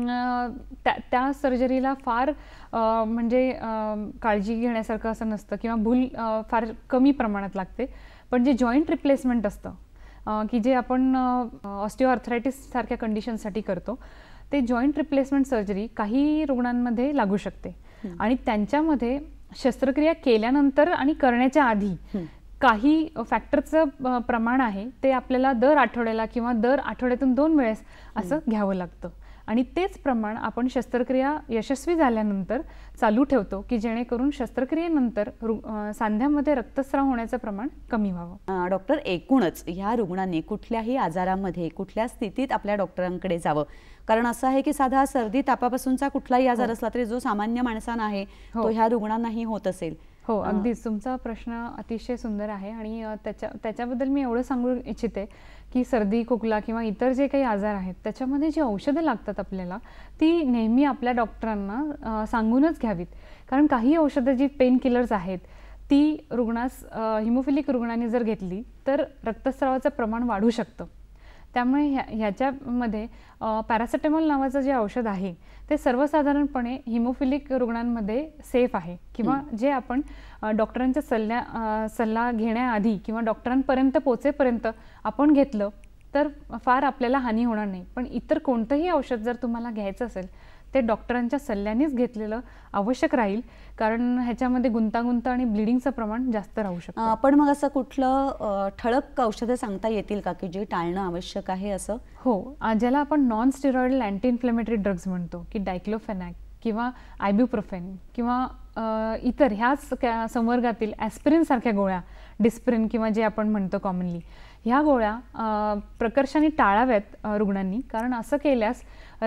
त्या सर्जरीला फार म्हणजे काळजी घेण्यासारखं असं नसतं किंवा भूल फार कमी प्रमाणात लागते. पण जे जॉईंट रिप्लेसमेंट असतं की जे आपण ऑस्टिओआर्थरायटिस सारख्या कंडिशनसाठी करतो, ते जॉईंट रिप्लेसमेंट सर्जरी काही रुग्णांमध्ये लागू शकते. आणि त्यांच्यामध्ये शस्त्रक्रिया केल्यानंतर आणि करण्याच्या आधी काही फॅक्टरचं प्रमाण आहे ते आपल्याला दर आठवड्याला किंवा दर आठवड्यातून 2 वेळेस असं घ्यावं लागतं. आणि तेच प्रमाण आपण शस्त्रक्रिया यशस्वी झाल्यानंतर चालू ठेवतो की जेणेकरून शस्त्रक्रियेनंतर सांध्यामध्ये रक्तस्राव होण्याचं प्रमाण कमी व्हावं. डॉक्टर, एकूणच ह्या रुग्णांनी कुठल्याही आजारामध्ये कुठल्या स्थितीत आपल्या डॉक्टरांकडे जावं? कारण असं आहे की साधा सर्दी तापापासूनचा कुठलाही आजार असला तरी जो सामान्य माणसांना आहे तो ह्या रुग्णांनाही होत असेल. हो, अगदीच. तुमचा प्रश्न अतिशय सुंदर आहे आणि त्याच्याबद्दल मी एवढं सांगू इच्छिते की सर्दी खोकला किंवा इतर जे काही आजार आहेत त्याच्यामध्ये जी औषधं लागतात आपल्याला ती नेहमी आपल्या डॉक्टरांना सांगूनच घ्यावीत. कारण काही औषधं जी पेन किलर्स आहेत ती रुग्णास हिमोफिलिक रुग्णांनी जर घेतली तर रक्तस्रावाचं प्रमाण वाढू शकतं. त्यामुळे ह्याच्यामध्ये पॅरासिटामॉल नावाचं जे औषध आहे ते सर्वसाधारणपणे हिमोफिलिक रुग्णांमध्ये सेफ आहे किंवा जे आपण डॉक्टरांच्या सल्ला घेण्याआधी किंवा डॉक्टरांपर्यंत पोचेपर्यंत आपण घेतलं तर फार आपल्याला हानी होणार नाही. पण इतर कोणतंही औषध जर तुम्हाला घ्यायचं असेल ते डॉक्टरांच्या सल्ल्यानेच घेतलेलं आवश्यक राहील, कारण ह्याच्यामध्ये गुंतागुंत आणि ब्लिडिंगचं प्रमाण जास्त राहू शकतं. पण मग असं कुठलं ठळक औषधं सांगता येतील का की जे टाळणं आवश्यक आहे असं? हो, ज्याला आपण non steroidal anti inflammatory drugs म्हणतो की डायक्लोफेनॅक किंवा आयब्युप्रोफेन किंवा इतर ह्याच संवर्गातील ॲस्पिरिन सारख्या गोळ्या, डिस्प्रिन किंवा जे आपण म्हणतो कॉमनली, ह्या गोळ्या प्रकर्षाने टाळाव्यात रुग्णांनी. कारण असं केल्यास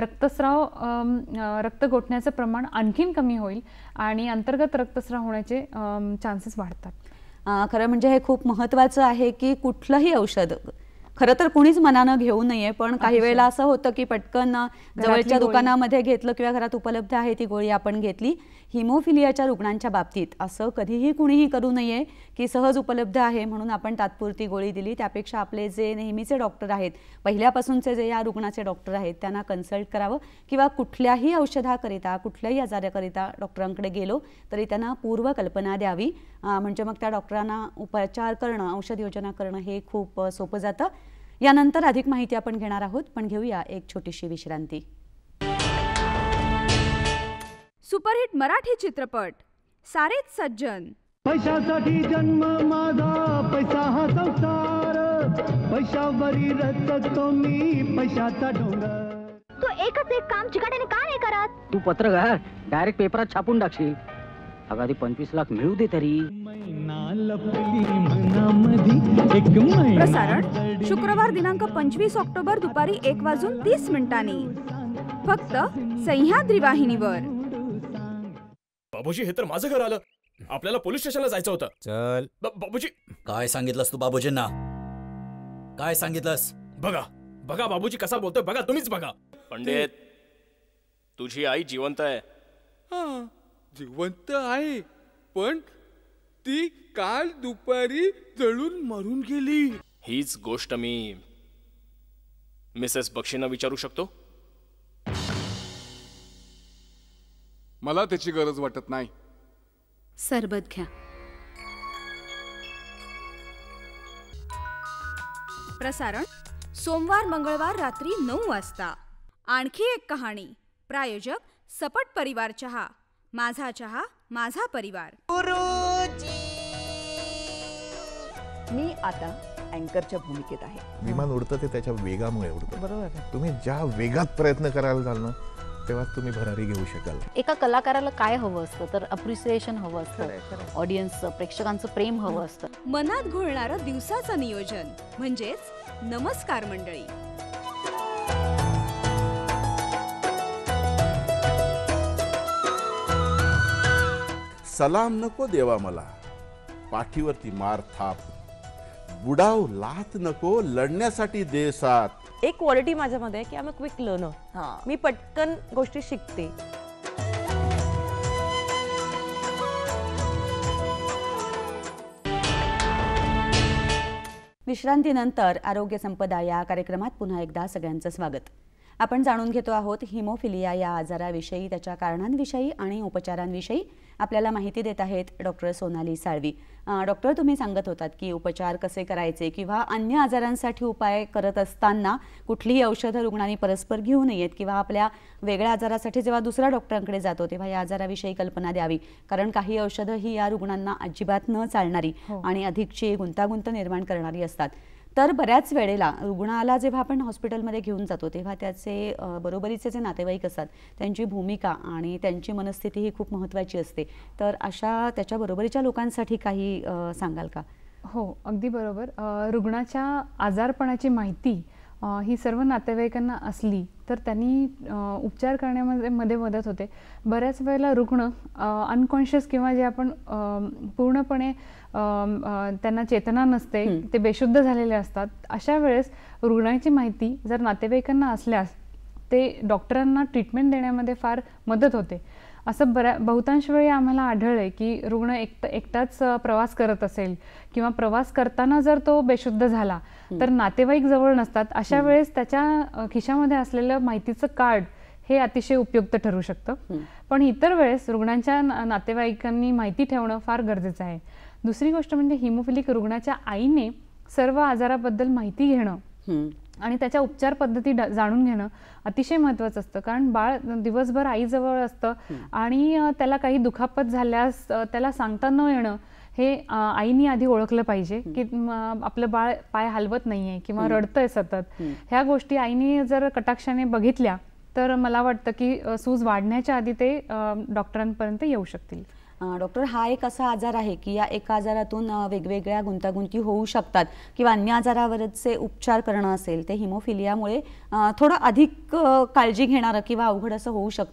रक्त गोठण्याचं प्रमाण आणखीन कमी होईल आणि अंतर्गत रक्तस्राव होण्याचे चान्सेस वाढतात. खरं म्हणजे हे खूप महत्त्वाचं आहे की कुठलंही औषध खरं तर कुणीच मनानं घेऊ नये, पण काही वेळेला असं होतं की पटकन जवळच्या दुकानामध्ये घेतलं किंवा घरात उपलब्ध आहे ती गोळी आपण घेतली. हिमोफिलियाच्या रुग्णांच्या बाबतीत असं कधीही कुणीही करू नये की सहज उपलब्ध आहे म्हणून आपण तात्पुरती गोळी दिली. त्यापेक्षा आपले जे नेहमीचे डॉक्टर आहेत, पहिल्यापासूनचे जे या रुग्णाचे डॉक्टर आहेत, त्यांना कन्सल्ट करावं किंवा कुठल्याही औषधाकरिता कुठल्याही आजाराकरिता डॉक्टरांकडे गेलो तरी त्यांना पूर्वकल्पना द्यावी. म्हणजे मग त्या डॉक्टरांना उपचार करणं, औषध योजना करणं हे खूप सोपं जातं. यानंतर अधिक माहिती आपण घेणार आहोत, पण घेऊया एक छोटीशी विश्रांती. सुपरहिट मराठी चित्रपट सारेच सज्जन. पैशासाठी जन्म माझा, पैसा हा संसार, पैशावरी रचतो मी पैशाचा डोंगर. तू एकच एक काम चिकाट्याने का नाही करत? तू पत्रकार डायरेक्ट पेपरात छापून टाकशील. अगं आधी 25 लाख मिळू दे तरी. प्रसारण शुक्रवार दिनांक 25 ऑक्टोबर दुपारी 1:30 फक्त सह्याद्री वाहिनीवर. बाबूजी, हे तर माझं घर आलं. आपल्याला पोलीस स्टेशनला जायचं होतं. चल. बाबूजी, काय सांगितलंस तू बाबूजींना? काय सांगितलंस? बघा बघा बाबूजी कसा बोलतोय बघा, तुम्हीच बघा. पंडित, तुझी आई जिवंत आहे. जिवंत आहे, पण ती काल दुपारी जळून मरून गेली. हीच गोष्ट मी मिसेस बक्षींना विचारू शकतो? मला त्याची गरज वाटत नाही. सरबत घ्या. प्रसारण सोमवार मंगळवार रात्री 9 वाजता. आणखी एक कहाणी. प्रायोजक सपट परिवार चहा. माझा चहा माझा परिवार. मी आता अँकरच्या भूमिकेत आहे. विमान उडतं ते त्याच्या वेगामुळे उडतं. बरोबर. तुम्ही ज्या वेगात प्रयत्न करायला जाल ना तेव्हा तुम्ही भरारी घेऊ शकाल. एका कलाकाराला काय हवं असतं तर अप्रिसिएशन हवं असतं, ऑडियन्सचं, प्रेक्षकांचं प्रेम हवं असतं. मनात घोळणारं दिवसाचं नियोजन म्हणजेच नमस्कार मंडळी. सलाम नको देवा मला, पाठीवरती मार थाप, बुडाव लात नको, लढण्यासाठी दे साथ. एक क्वालिटी माझ्यामध्ये आहे की I am a quick learner. मी पटकन गोष्टी शिकते. विश्रांतीनंतर आरोग्य संपदा या कार्यक्रमात पुन्हा एकदा सगळ्यांचं स्वागत. आपण जाणून घेतो आहोत हिमोफिलिया या आजाराविषयी, त्याच्या कारणांविषयी आणि उपचारांविषयी. आपल्याला माहिती देत आहेत डॉक्टर सोनाली साळवी. डॉक्टर, तुम्ही सांगत होतात की उपचार कसे करायचे किंवा अन्य आजारांसाठी उपाय करत असताना कुठलीही औषधं रुग्णांनी परस्पर घेऊ नयेत किंवा आपल्या वेगळ्या आजारासाठी जेव्हा दुसऱ्या डॉक्टरांकडे जातो तेव्हा या आजाराविषयी कल्पना द्यावी, कारण काही औषधं ही या रुग्णांना अजिबात न चालणारी आणि अधिकची गुंतागुंत निर्माण करणारी असतात. तर बऱ्याच वेळेला रुग्णाला जेव्हा आपण हॉस्पिटलमध्ये घेऊन जातो तेव्हा त्याचे बरोबरीचे जे नातेवाईक असतात त्यांची भूमिका आणि त्यांची मनस्थिती ही खूप महत्त्वाची असते. तर अशा त्याच्या बरोबरीच्या लोकांसाठी काही सांगाल का? हो, अगदी बरोबर. रुग्णाच्या आजारपणाची माहिती ही सर्व नातेवाईकांना असली तर त्यांनी उपचार करण्यामध्ये मदत होते. बऱ्याच वेळेला रुग्ण अनकॉन्शियस किंवा जे आपण पूर्णपणे त्यांना चेतना नसते, ते बेशुद्ध झालेले असतात. अशा वेळेस रुग्णाची माहिती जर नातेवाईकांना असल्यास ते डॉक्टरांना ट्रीटमेंट देण्यामध्ये फार मदत होते. असं बहुतांश वेळी आम्हाला आढळलं आहे की रुग्ण एकटाच प्रवास करत असेल किंवा प्रवास करताना जर तो बेशुद्ध झाला तर नातेवाईक जवळ नसतात. अशा वेळेस त्याच्या खिशामध्ये असलेलं माहितीचं कार्ड हे अतिशय उपयुक्त ठरू शकतं. पण इतर वेळेस रुग्णांच्या नातेवाईकांनी माहिती ठेवणं फार गरजेचं आहे. दुसरी गोष्ट म्हणजे हिमोफिलिक रुग्णाच्या आईने सर्व आजाराबद्दल माहिती घेणं आणि त्याच्या उपचार पद्धती जाणून घेणं अतिशय महत्त्वाचं असतं. कारण बाळ दिवसभर आईजवळ असतं आणि त्याला काही दुखापत झाल्यास त्याला सांगता न येणं हे आईनी आधी ओळखलं पाहिजे की आपलं बाळ पाय हलवत नाहीये किंवा रडतंय सतत. ह्या गोष्टी आईनी जर कटाक्षाने बघितल्या तर मला वाटतं की सूज वाढण्याच्या आधी ते डॉक्टरांपर्यंत येऊ शकतील. डॉक्टर, हा एक असा आजार आहे की या एका आजारातून वेगवेगळ्या गुंतागुंती होऊ शकतात किंवा अन्य आजारावरचे उपचार करणं असेल ते हिमोफिलियामुळे थोडं अधिक काळजी घेणारं किंवा अवघड असं होऊ शकतं.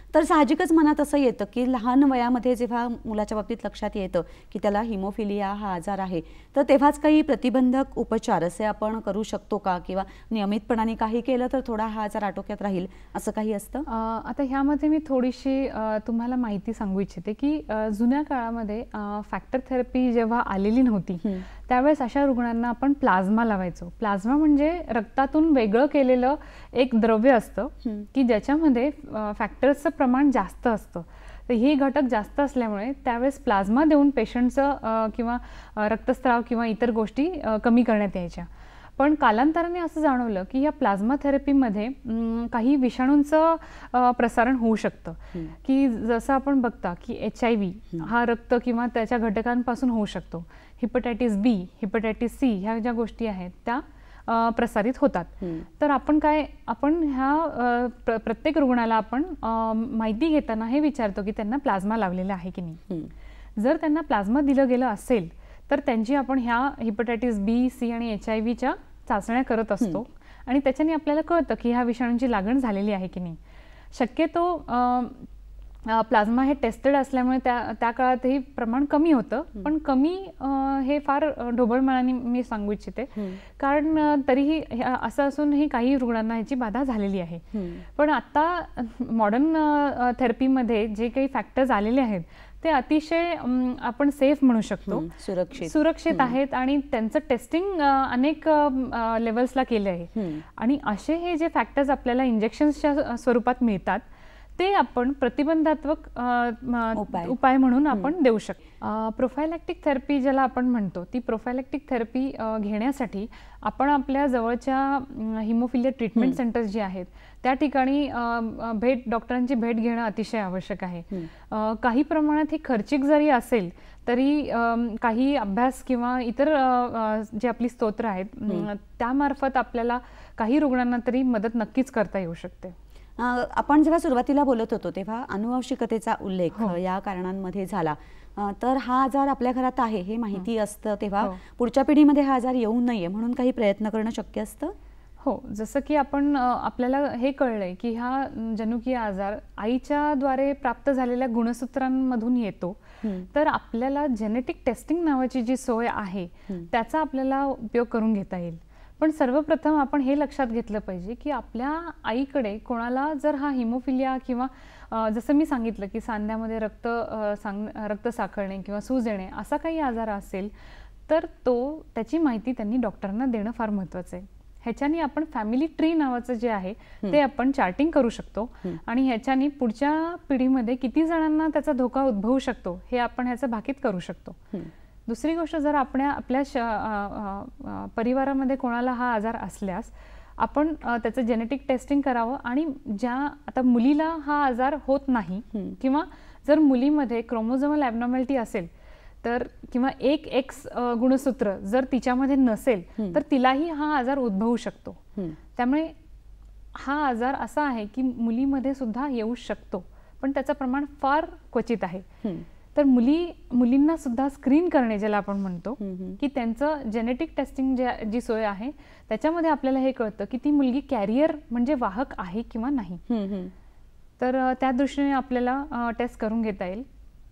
तर साहजिकच मनात असं येतं की लहान वयामध्ये जेव्हा मुलाच्या बाबतीत लक्षात येतं की त्याला हिमोफिलिया हा आजार आहे, तर तेव्हाच काही प्रतिबंधक उपचार असे आपण करू शकतो का, किंवा नियमितपणाने काही केलं तर थोडा हा आजार आटोक्यात राहील असं काही असतं? आता ह्यामध्ये मी थोडीशी तुम्हाला माहिती सांगू इच्छिते की जुन्या काळामध्ये फॅक्टर थेरपी जेव्हा आलेली नव्हती त्यावेळेस अशा रुग्णांना आपण प्लाझ्मा लावायचो. प्लाझ्मा म्हणजे रक्तातून वेगळं केलेलं एक द्रव्य असतं की ज्याच्यामध्ये फॅक्टर्सचं प्रमाण जास्त असतं. तर हे घटक जास्त असल्यामुळे त्यावेळेस प्लाझ्मा देऊन पेशंटचं किंवा रक्तस्राव किंवा इतर गोष्टी कमी करण्यात यायच्या. पण कालांतराने असं जाणवलं की या प्लाझ्मा थेरपीमध्ये काही विषाणूंचं प्रसारण होऊ शकतं की जसं आपण बघता की HIV हा रक्त किंवा त्याच्या घटकांपासून होऊ शकतो. हेपॅटायटिस B, हेपॅटायटिस C ह्या ज्या गोष्टी आहेत त्या प्रसारित होतात. तर आपण ह्या प्रत्येक रुग्णाला आपण माहिती घेताना हे विचारतो की त्यांना प्लाझ्मा लावलेला आहे की नाही. जर त्यांना प्लाझ्मा दिलं गेलं असेल तर त्यांची आपण ह्या हेपॅटायटिस B, C आणि HIV चाचण्या करत असतो आणि त्याच्याने आपल्याला कळतं की ह्या विषाणूंची लागण झालेली आहे की नाही. शक्यतो प्लाझ्मा हे टेस्टेड असल्यामुळे त्या काळातही प्रमाण कमी होतं, पण कमी हे फार ढोबळमानाने मी सांगू इच्छिते, कारण तरीही असं असूनही काही रुग्णांना ह्याची बाधा झालेली आहे. पण आता मॉडर्न थेरपीमध्ये जे काही फॅक्टर्स आलेले आहेत ते अतिशय आपण सेफ म्हणू शकतो, सुरक्षित आहेत आणि त्यांचं टेस्टिंग अनेक लेवल्सला केलं आहे. आणि असे हे जे फॅक्टर्स आपल्याला इंजेक्शन्सच्या स्वरूपात मिळतात ते आपण प्रतिबंधात्मक उपाय म्हणून आपण देऊ शकतो. प्रोफायलॅक्टिक थेरपी ज्याला आपण म्हणतो, ती प्रोफायलॅक्टिक थेरपी घेण्यासाठी आपण आपल्या जवळच्या हिमोफिलिया ट्रीटमेंट सेंटर्स जे आहेत त्या ठिकाणी डॉक्टरांची भेट घेणं अतिशय आवश्यक आहे. काही प्रमाणात ही खर्चिक जरी असेल तरी काही अभ्यास किंवा इतर जे आपली स्तोत्र आहेत त्यामार्फत आपल्याला काही रुग्णांना तरी मदत नक्कीच करता येऊ शकते. आपण जेव्हा सुरुवातीला बोलत होतो तेव्हा अनुवंशिकतेचा उल्लेख या कारणांमध्ये झाला, तर हा आजार आपल्या घरात आहे हे माहिती असतं तेव्हा पुढच्या पिढीमध्ये हा आजार येऊ नये म्हणून काही प्रयत्न करणं शक्य असतं? हो, जसं की आपल्याला हे कळलंय की हा जनुकीय आजार आईच्या द्वारे प्राप्त झालेल्या गुणसूत्रांमधून येतो, तर आपल्याला जेनेटिक टेस्टिंग नावाची जी सोय आहे त्याचा आपल्याला उपयोग करून घेता येईल. पण सर्वप्रथम आपण हे लक्षात घेतलं पाहिजे की आपल्या आईकडे कोणाला जर हा हिमोफिलिया किंवा जसं मी सांगितलं की सांध्यामध्ये रक्त साखळणे किंवा सूज येणे असा काही आजार असेल तर त्याची माहिती त्यांनी डॉक्टरांना देणं फार महत्त्वाचं आहे. ह्याच्यानी आपण फॅमिली ट्री नावाचं जे आहे ते आपण चार्टिंग करू शकतो आणि ह्याच्यानी पुढच्या पिढीमध्ये किती जणांना त्याचा धोका उद्भवू शकतो हे आपण ह्याचं भाकीत करू शकतो. दुसरी गोष्ट, जर आपल्या परिवारामध्ये कोणाला हा आजार असल्यास आपण त्याचं जेनेटिक टेस्टिंग करावं आणि आता मुलीला हा आजार होत नाही किंवा जर मुलीमध्ये क्रोमोझोमल ॲबनॉर्मॅलिटी असेल तर किंवा एक X गुणसूत्र जर तिच्यामध्ये नसेल तर तिलाही हा आजार उद्भवू शकतो. त्यामुळे हा आजार असा आहे की मुलीमध्ये सुद्धा येऊ शकतो, पण त्याचं प्रमाण फार क्वचित आहे. तर मुलींना सुद्धा स्क्रीन करणे ज्याला आपण म्हणतो की त्यांचं जेनेटिक टेस्टिंग जी सोय आहे त्याच्यामध्ये आपल्याला हे कळतं की ती मुलगी कॅरियर म्हणजे वाहक आहे किंवा नाही. तर त्या दृष्टीने आपल्याला टेस्ट करून घेता येईल.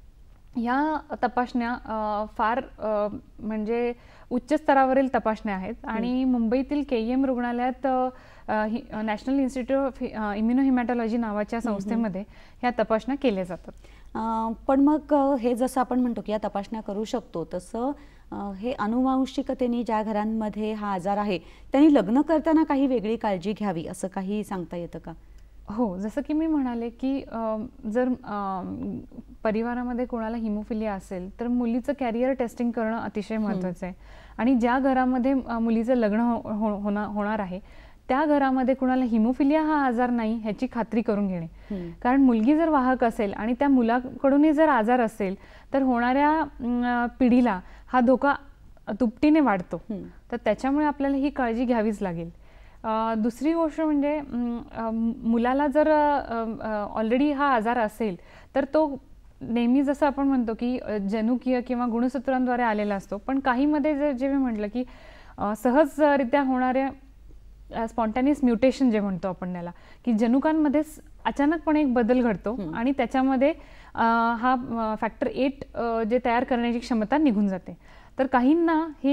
ह्या तपासण्या फार म्हणजे उच्च स्तरावरील तपासण्या आहेत आणि मुंबईतील KEM रुग्णालयात नॅशनल इन्स्टिट्यूट ऑफ इम्युनोहिमॅटॉलॉजी नावाच्या संस्थेमध्ये ह्या तपासण्या केल्या जातात. पण मग हे जसं आपण म्हणतो की या तपासण्या करू शकतो, तसं हे अनुवांशिकतेने ज्या घरांमध्ये हा आजार आहे त्यांनी लग्न करताना काही वेगळी काळजी घ्यावी असं काही सांगता येतं का? हो, जसं की मी म्हणाले की जर परिवारामध्ये कोणाला हिमोफिलिया असेल तर मुलीचं कॅरियर टेस्टिंग करणं अतिशय महत्त्वाचं आहे. आणि ज्या घरामध्ये मुलीचं लग्न होणार आहे त्या घरामध्ये कुणाला हिमोफिलिया हा आजार नाही ह्याची खात्री करून घेणे. कारण मुलगी जर वाहक असेल आणि त्या मुलाकडूनही जर आजार असेल तर होणाऱ्या पिढीला हा धोका दुपटीने वाढतो. तर त्याच्यामुळे आपल्याला ही काळजी घ्यावीच लागेल. दुसरी गोष्ट म्हणजे मुलाला जर ऑलरेडी हा आजार असेल तर तो नेहमी जसं आपण म्हणतो की जनुकीय किंवा गुणसूत्रांद्वारे आलेला असतो, पण काहीमध्ये जे मी म्हटलं की सहजरित्या होणाऱ्या स्पॉन्टॅनियस म्युटेशन जे म्हणतो आपण त्याला, की जनुकांमध्ये अचानकपणे एक बदल घडतो आणि त्याच्यामध्ये हा फॅक्टर 8 जे तयार करण्याची क्षमता निघून जाते. तर काहींना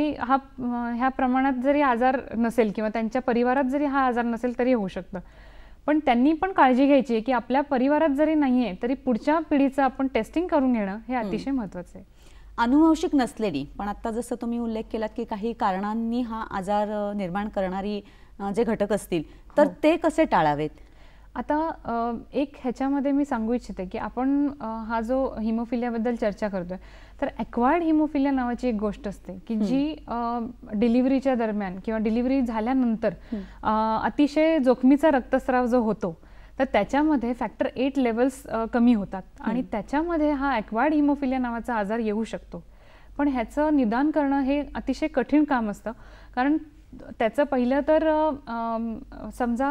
ह्या प्रमाणात जरी आजार नसेल किंवा त्यांच्या परिवारात जरी हा आजार नसेल तरी होऊ शकतं. पण त्यांनी पण काळजी घ्यायची आहे की आपल्या परिवारात जरी नाही आहे तरी पुढच्या पिढीचं आपण टेस्टिंग करून घेणं हे अतिशय महत्त्वाचं आहे. अनुवंशिक नसलेली पण आता जसं तुम्ही उल्लेख केलात की काही कारणांनी हा आजार निर्माण करणारी जे घटक असतील तर ते कसे टाळावेत? आता एक ह्याच्यामध्ये मी सांगू इच्छिते की आपण हा जो हिमोफिलियाबद्दल चर्चा करतोय तर ॲक्वायर्ड हिमोफिलिया नावाची एक गोष्ट असते की जी डिलिव्हरीच्या दरम्यान किंवा डिलिव्हरी झाल्यानंतर अतिशय जोखमीचा रक्तस्राव जो होतो तर त्याच्यामध्ये फॅक्टर 8 लेवल्स कमी होतात आणि त्याच्यामध्ये हा ॲक्वायर्ड हिमोफिलिया नावाचा आजार येऊ शकतो. पण ह्याचं निदान करणं हे अतिशय कठीण काम असतं, कारण त्याचं पहिलं तर समजा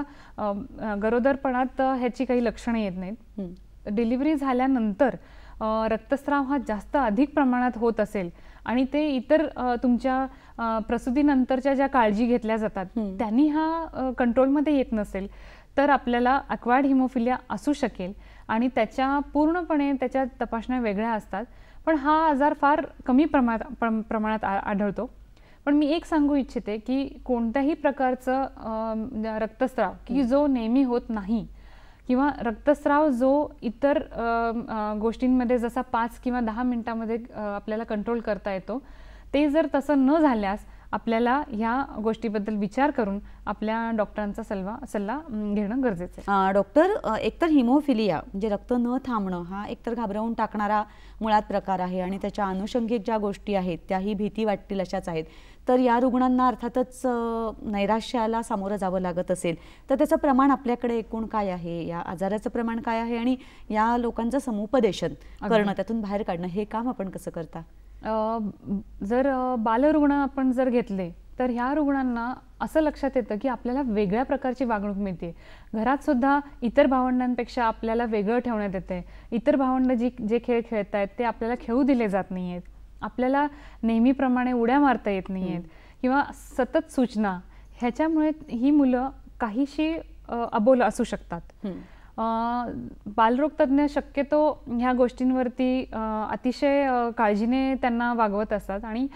गरोदरपणात ह्याची काही लक्षणं येत नाहीत. डिलिव्हरी झाल्यानंतर रक्तस्राव हा जास्त अधिक प्रमाणात होत असेल आणि ते इतर तुमच्या प्रसूतीनंतरच्या ज्या काळजी घेतल्या जातात त्यांनी हा कंट्रोलमध्ये येत नसेल तर आपल्याला ॲक्वायर्ड हिमोफिलिया असू शकेल आणि पूर्णपणे त्याच्या तपासण्या वेगळ्या असतात. पण हा आजार फार कमी प्रमाणात आढळतो. पण मी एक सांगू इच्छिते की कोणत्याही प्रकारचं रक्तस्राव की जो नेहमी होत नाही किंवा रक्तस्राव जो इतर गोष्टींमध्ये जसा 5 किंवा 10 मिनिटांमध्ये आपल्याला कंट्रोल करता येतो, ते जर तसं न झाल्यास आपल्याला ह्या गोष्टीबद्दल विचार करून आपल्या डॉक्टरांचा सल्ला घेणं गरजेचं आहे. डॉक्टर, एकतर हिमोफिलिया म्हणजे रक्त न थांबणं हा एकतर घाबरवून टाकणारा मुळात प्रकार आहे आणि त्याच्या अनुषंगिक ज्या गोष्टी आहेत त्याही भीती वाटतील अशाच आहेत. तर या रुग्णांना अर्थातच नैराश्याला सामोरं जावं लागत असेल तर त्याचं प्रमाण आपल्याकडे एकूण काय आहे, या आजाराचं प्रमाण काय आहे आणि या लोकांचं समुपदेशन करणं, त्यातून बाहेर काढणं हे काम आपण कसं करता? जर बालरुग्ण आपण जर घेतले तर ह्या रुग्णांना असं लक्षात येतं की आपल्याला वेगळ्या प्रकारची वागणूक मिळते. घरात सुद्धा इतर भावंडांपेक्षा आपल्याला वेगळं ठेवण्यात येते. इतर भावंड जे खेळ खेळत आहेत ते आपल्याला खेळू दिले जात नाही आहेत. आपल्याला नेहमीप्रमाणे उड्या मारता येत नाही आहेत किंवा सतत सूचना, ह्याच्यामुळे ही मुलं काहीशी अबोल असू शकतात. बालरोग तज्ज्ञ शक्यतो ह्या गोष्टींवरती अतिशय काळजीने त्यांना वागवत असतात आणि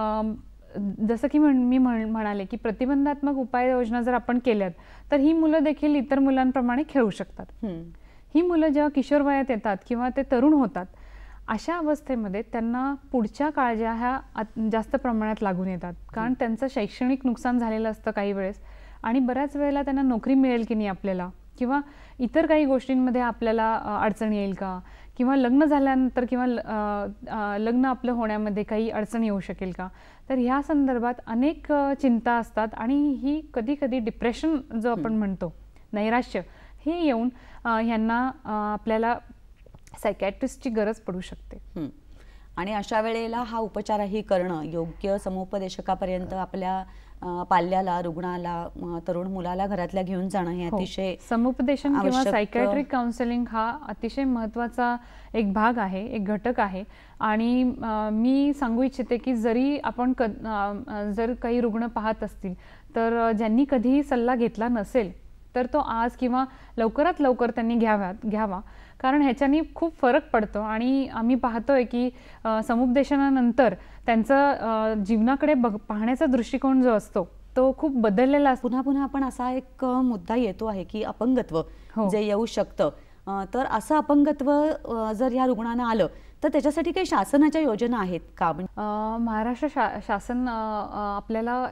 जसं की मी म्हणाले की प्रतिबंधात्मक उपाययोजना जर आपण केल्यात तर ही मुलं देखील इतर मुलांप्रमाणे खेळू शकतात. ही मुलं जेव्हा किशोर वयात येतात किंवा ते तरुण होतात अशा अवस्थेमध्ये त्यांना पुढच्या काळज्या ह्या जास्त प्रमाणात लागून येतात, कारण त्यांचं शैक्षणिक नुकसान झालेलं असतं काही वेळेस आणि बऱ्याच वेळेला त्यांना नोकरी मिळेल की नाही आपल्याला किंवा इतर काही गोष्टींमध्ये आपल्याला अडचण येईल का किंवा लग्न झाल्यानंतर किंवा लग्न आपलं होण्यामध्ये काही अडचण येऊ शकेल का. तर ह्या संदर्भात अनेक चिंता असतात आणि ही कधी कधी डिप्रेशन जो आपण म्हणतो, नैराश्य, हे येऊन ह्यांना आपल्याला सायकॅट्रिस्टची गरज पडू शकते. आणि अशा वेळेला हा उपचारही करणं योग्य समुपदेशकापर्यंत आपल्या पाल्याला, रुग्णाला, तरुण मुलाला घरातल्या घेऊन जाणं हे अतिशय समुपदेशन किंवा सायकॅट्रिक काउन्सिलिंग हा अतिशय महत्त्वाचा एक भाग आहे, एक घटक आहे. आणि मी सांगू इच्छिते की जरी आपण जर काही रुग्ण पाहत असतील तर ज्यांनी कधीही सल्ला घेतला नसेल तर तो आज किंवा लवकरात लवकर त्यांनी घ्यावा, कारण ह्याच्यानी खूप फरक पडतो. आणि आम्ही पाहतोय की समुपदेशनानंतर त्यांचं जीवनाकडे पाहण्याचा दृष्टिकोन जो असतो तो खूप बदललेला असतो. पुन्हा पुन्हा आपण असा एक मुद्दा येतो आहे की अपंगत्व जे येऊ शकतं, तर असं अपंगत्व जर या रुग्णांना आलं तर त्याच्यासाठी काही शासनाच्या योजना आहेत का? महाराष्ट्र शासन आपल्याला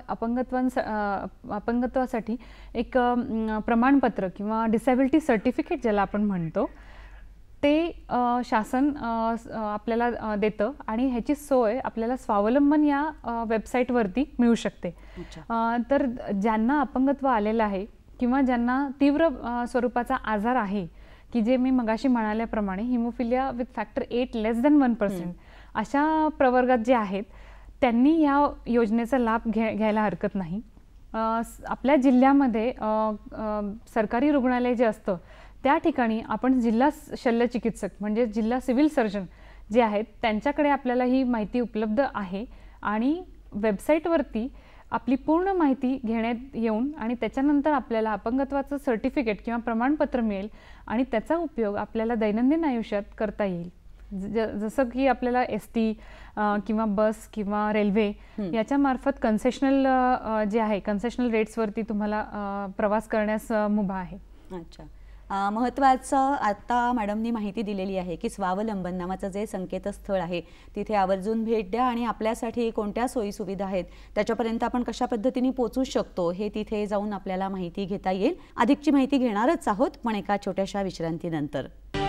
अपंगत्वासाठी एक प्रमाणपत्र किंवा डिसेबिलिटी सर्टिफिकेट ज्याला आपण म्हणतो ते शासन आपल्याला देतं आणि ह्याची सोय आपल्याला स्वावलंबन या वेबसाईटवरती मिळू शकते. तर ज्यांना अपंगत्व आलेलं आहे किंवा ज्यांना तीव्र स्वरूपाचा आजार आहे की जे मी मगाशी म्हणाल्याप्रमाणे haemophilia with factor 8 less than 1%, अशा प्रवर्गात जे आहेत त्यांनी ह्या योजनेचा लाभ घ्यायला हरकत नाही. आपल्या जिल्ह्यामध्ये सरकारी रुग्णालय जे असतं त्या ठिकाणी आपण जिल्हा शल्यचिकित्सक म्हणजे जिल्हा सिव्हिल सर्जन जे आहेत त्यांच्याकडे आपल्याला ही माहिती उपलब्ध आहे आणि वेबसाईटवरती आपली पूर्ण माहिती घेण्यात येऊन आणि त्याच्यानंतर आपल्याला अपंगत्वाचं सर्टिफिकेट किंवा प्रमाणपत्र मिळेल आणि त्याचा उपयोग आपल्याला दैनंदिन आयुष्यात करता येईल. जसं की आपल्याला ST किंवा बस किंवा रेल्वे याच्या मार्फत कन्सेशनल जे आहे कन्सेशनल रेट्सवरती तुम्हाला प्रवास करण्यास मुभा आहे. अच्छा, महत्त्वाचं आता मॅडमनी माहिती दिलेली आहे की स्वावलंबन नावाचं जे संकेतस्थळ आहे तिथे आवर्जून भेट द्या आणि आपल्यासाठी कोणत्या सोयीसुविधा आहेत त्याच्यापर्यंत आपण कशा पद्धतीने पोहोचू शकतो हे तिथे जाऊन आपल्याला माहिती घेता येईल. अधिकची माहिती घेणारच आहोत पण एका छोट्याशा विश्रांतीनंतर.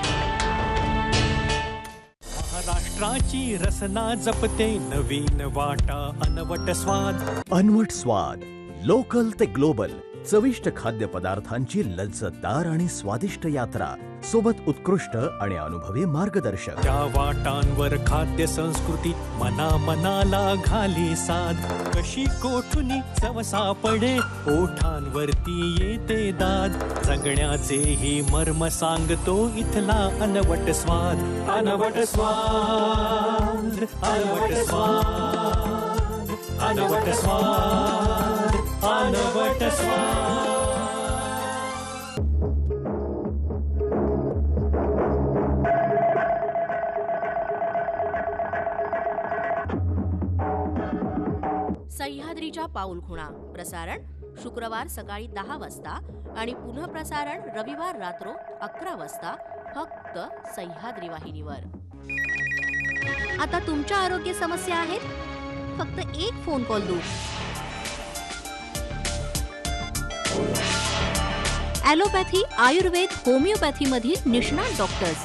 महाराष्ट्राची रसना जपते नवीन वाटा अनवट स्वाद. अनवट स्वाद, लोकल ते ग्लोबल, चविष्ट खाद्यपदार्थांची लज्जतदार आणि स्वादिष्ट यात्रा, सोबत उत्कृष्ट आणि अनुभवी मार्गदर्शक. त्या वाटांवर खाद्य संस्कृती मना मनाला घाली साध. कशी कोठुनी चव सापडे ओठांवरती येते दाद. जगण्याचेही मर्म सांगतो इथला अनवट स्वाद. अनवट स्वाद, अनवट स्वाद, अनवट स्वाद, अनवट स्वाद. सह्याद्रीच्या पाऊलखुणा प्रसारण शुक्रवार सकाळी 10 वाजता आणि पुनः प्रसारण रविवार रात्र 11 वाजता फक्त सह्याद्री वाहिनीवर. आता तुमच्या आरोग्य समस्या आहेत, फक्त एक फोन कॉल दूर. ॲलोपॅथी, आयुर्वेद, होमिओपॅथी मधील निष्णात डॉक्टर्स.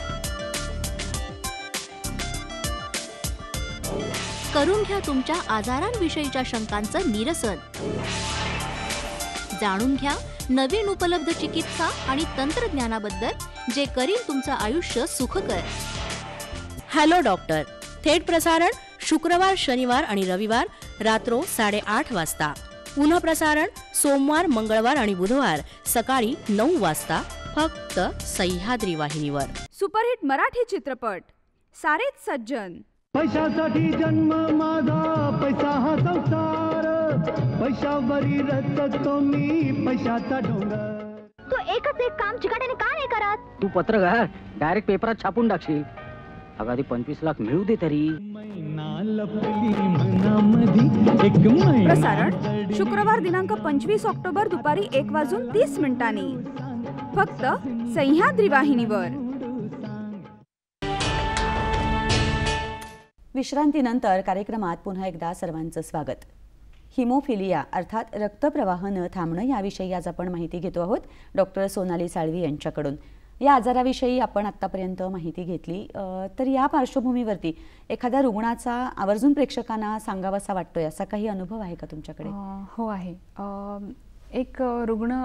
करून घ्या तुमच्या आजारांविषयीच्या शंकांचं निरसन. जाणून घ्या नवीन उपलब्ध चिकित्सा आणि तंत्रज्ञानाबद्दल जे करील तुमचं आयुष्य सुखकर. हॅलो डॉक्टर थेट प्रसारण शुक्रवार, शनिवार आणि रविवार रात्र 8:30 वाजता. पुनः प्रसारण सोमवार, मंगळवार आणि बुधवार सकाळी 9 वाजता फक्त सह्याद्री वाहिनीवर. सुपरहिट मराठी चित्रपट सारेच सज्जन. पैशासाठी जन्म माझा, पैसा हा संसार, पैशावरी रचतो मी पैशाचा डोंगर. तू एकच एक काम चिकाट्याने का नाही करत? तू पत्रकार डायरेक्ट पेपरात छापून टाकशील. अगं आधी 25 लाख मिळू दे तरी. प्रसारण शुक्रवार दिनांक 25 ऑक्टोबर दुपारी 1:30 फक्त सह्याद्री वाहिनीवर. विश्रांतीनंतर कार्यक्रमात पुन्हा एकदा सर्वांचं स्वागत. हिमोफिलिया अर्थात रक्तप्रवाह न थांबणं याविषयी आज आपण माहिती घेतो आहोत डॉक्टर सोनाली साळवी यांच्याकडून. या आजाराविषयी आपण आत्तापर्यंत माहिती घेतली, तर या पार्श्वभूमीवरती एखाद्या रुग्णाचा आवर्जून प्रेक्षकांना सांगावासा वाटतोय असा काही अनुभव आहे का तुमच्याकडे? हो आहे. एक रुग्ण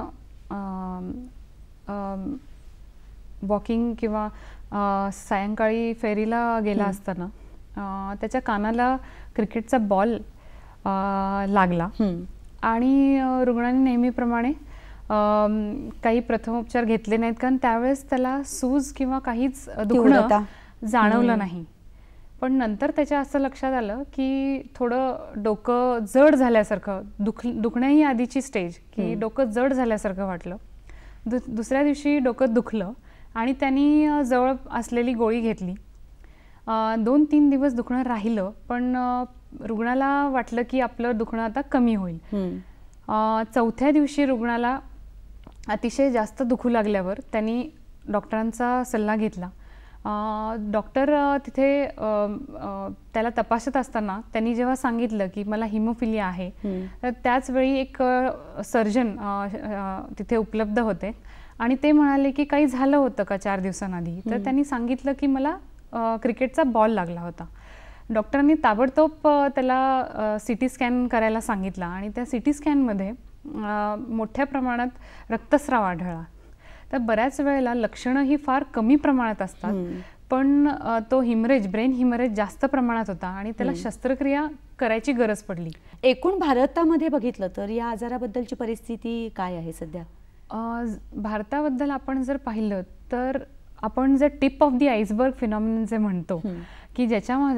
वॉकिंग किंवा सायंकाळी फेरीला गेला असताना त्याच्या कानाला क्रिकेटचा बॉल लागला आणि रुग्णाने नेहमीप्रमाणे काही प्रथमोपचार घेतले नाहीत कारण त्यावेळेस त्याला सूज किंवा काहीच दुखणं जाणवलं नाही. पण नंतर त्याच्या असं लक्षात आलं की थोडं डोकं जड झाल्यासारखं, दुखण्याही आधीची स्टेज की डोकं जड झाल्यासारखं वाटलं. दुसऱ्या दिवशी डोकं दुखलं आणि त्यांनी जवळ असलेली गोळी घेतली. 2-3 दिवस दुखणं राहिलं पण रुग्णाला वाटलं की आपलं दुखणं आता कमी होईल. 4थ्या दिवशी रुग्णाला अतिशय जास्त दुखू लागल्यावर त्यांनी डॉक्टरांचा सल्ला घेतला. डॉक्टर तिथे त्याला तपासत असताना त्यांनी जेव्हा सांगितलं की मला हिमोफिलिया आहे तर त्याचवेळी एक सर्जन तिथे उपलब्ध होते आणि ते म्हणाले की काही झालं होतं का 4 दिवसांआधी. तर त्यांनी सांगितलं की मला क्रिकेटचा बॉल लागला होता. डॉक्टरांनी ताबडतोब त्याला CT स्कॅन करायला सांगितला आणि त्या CT स्कॅनमध्ये मोठ्या प्रमाणात रक्तस्राव आढळला. तर बऱ्याच वेळेला लक्षणं ही फार कमी प्रमाणात असतात पण तो हिमरेज, ब्रेन हिमरेज जास्त प्रमाणात होता आणि त्याला शस्त्रक्रिया करायची गरज पडली. एकूण भारतामध्ये बघितलं तर या आजाराबद्दलची परिस्थिती काय आहे सध्या? भारताबद्दल आपण जर पाहिलं तर आपण जे tip of the iceberg phenomenon जे म्हणतो की ज्याच्यामध्ये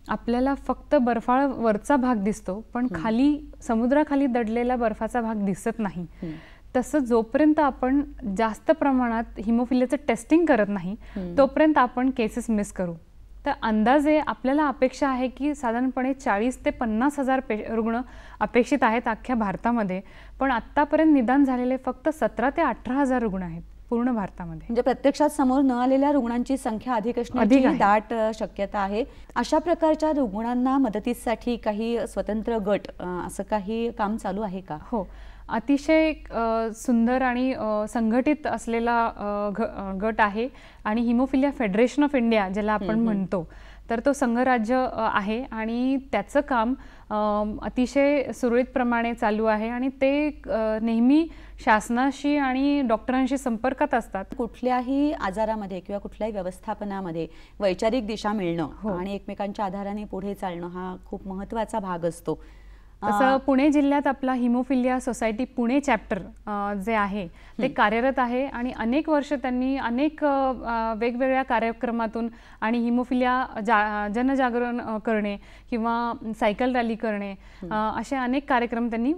आपल्याला फक्त बर्फाळ वरचा भाग दिसतो, पण खाली समुद्राखाली दडलेला बर्फाचा भाग दिसत नाही. तसं जोपर्यंत आपण जास्त प्रमाणात हिमोफिलियाचं टेस्टिंग करत नाही तोपर्यंत आपण केसेस मिस करू. तर अंदाजे आपल्याला अपेक्षा आहे की साधारणपणे 40 ते 50,000 रुग्ण अपेक्षित आहेत अख्ख्या भारतामध्ये, पण आत्तापर्यंत निदान झालेले फक्त 17 ते 18,000 रुग्ण आहेत पूर्ण भारतामध्ये. म्हणजे प्रत्यक्षात समोर न आलेल्या रुग्णांची संख्या अधिक असण्याची दाट शक्यता आहे. अशा प्रकारच्या रुग्णांना मदतीसाठी काही स्वतंत्र गट असं काही काम चालू आहे का? हो, अतिशय सुंदर आणि संघटित असलेला गट आहे आणि हिमोफिलिया फेडरेशन ऑफ इंडिया ज्याला आपण म्हणतो, तर तो संघराज्य आहे आणि त्याचं काम अतिशय सुरळीतप्रमाणे चालू आहे आणि ते नेहमी शासनाशी आणि डॉक्टरांशी संपर्कात असतात. कुठल्याही आजारामध्ये किंवा कुठल्याही व्यवस्थापनामध्ये वैचारिक दिशा मिळणं आणि एकमेकांच्या आधाराने पुढे चालणं हा खूप महत्त्वाचा भाग असतो. तसं पुणे जिल्ह्यात आपला हिमोफिलिया सोसायटी पुणे चॅप्टर जे आहे ते कार्यरत आहे आणि अनेक वर्ष त्यांनी अनेक वेगवेगळ्या कार्यक्रमातून आणि हिमोफिलिया जनजागरण करणे किंवा सायकल रॅली करणे असे अनेक कार्यक्रम त्यांनी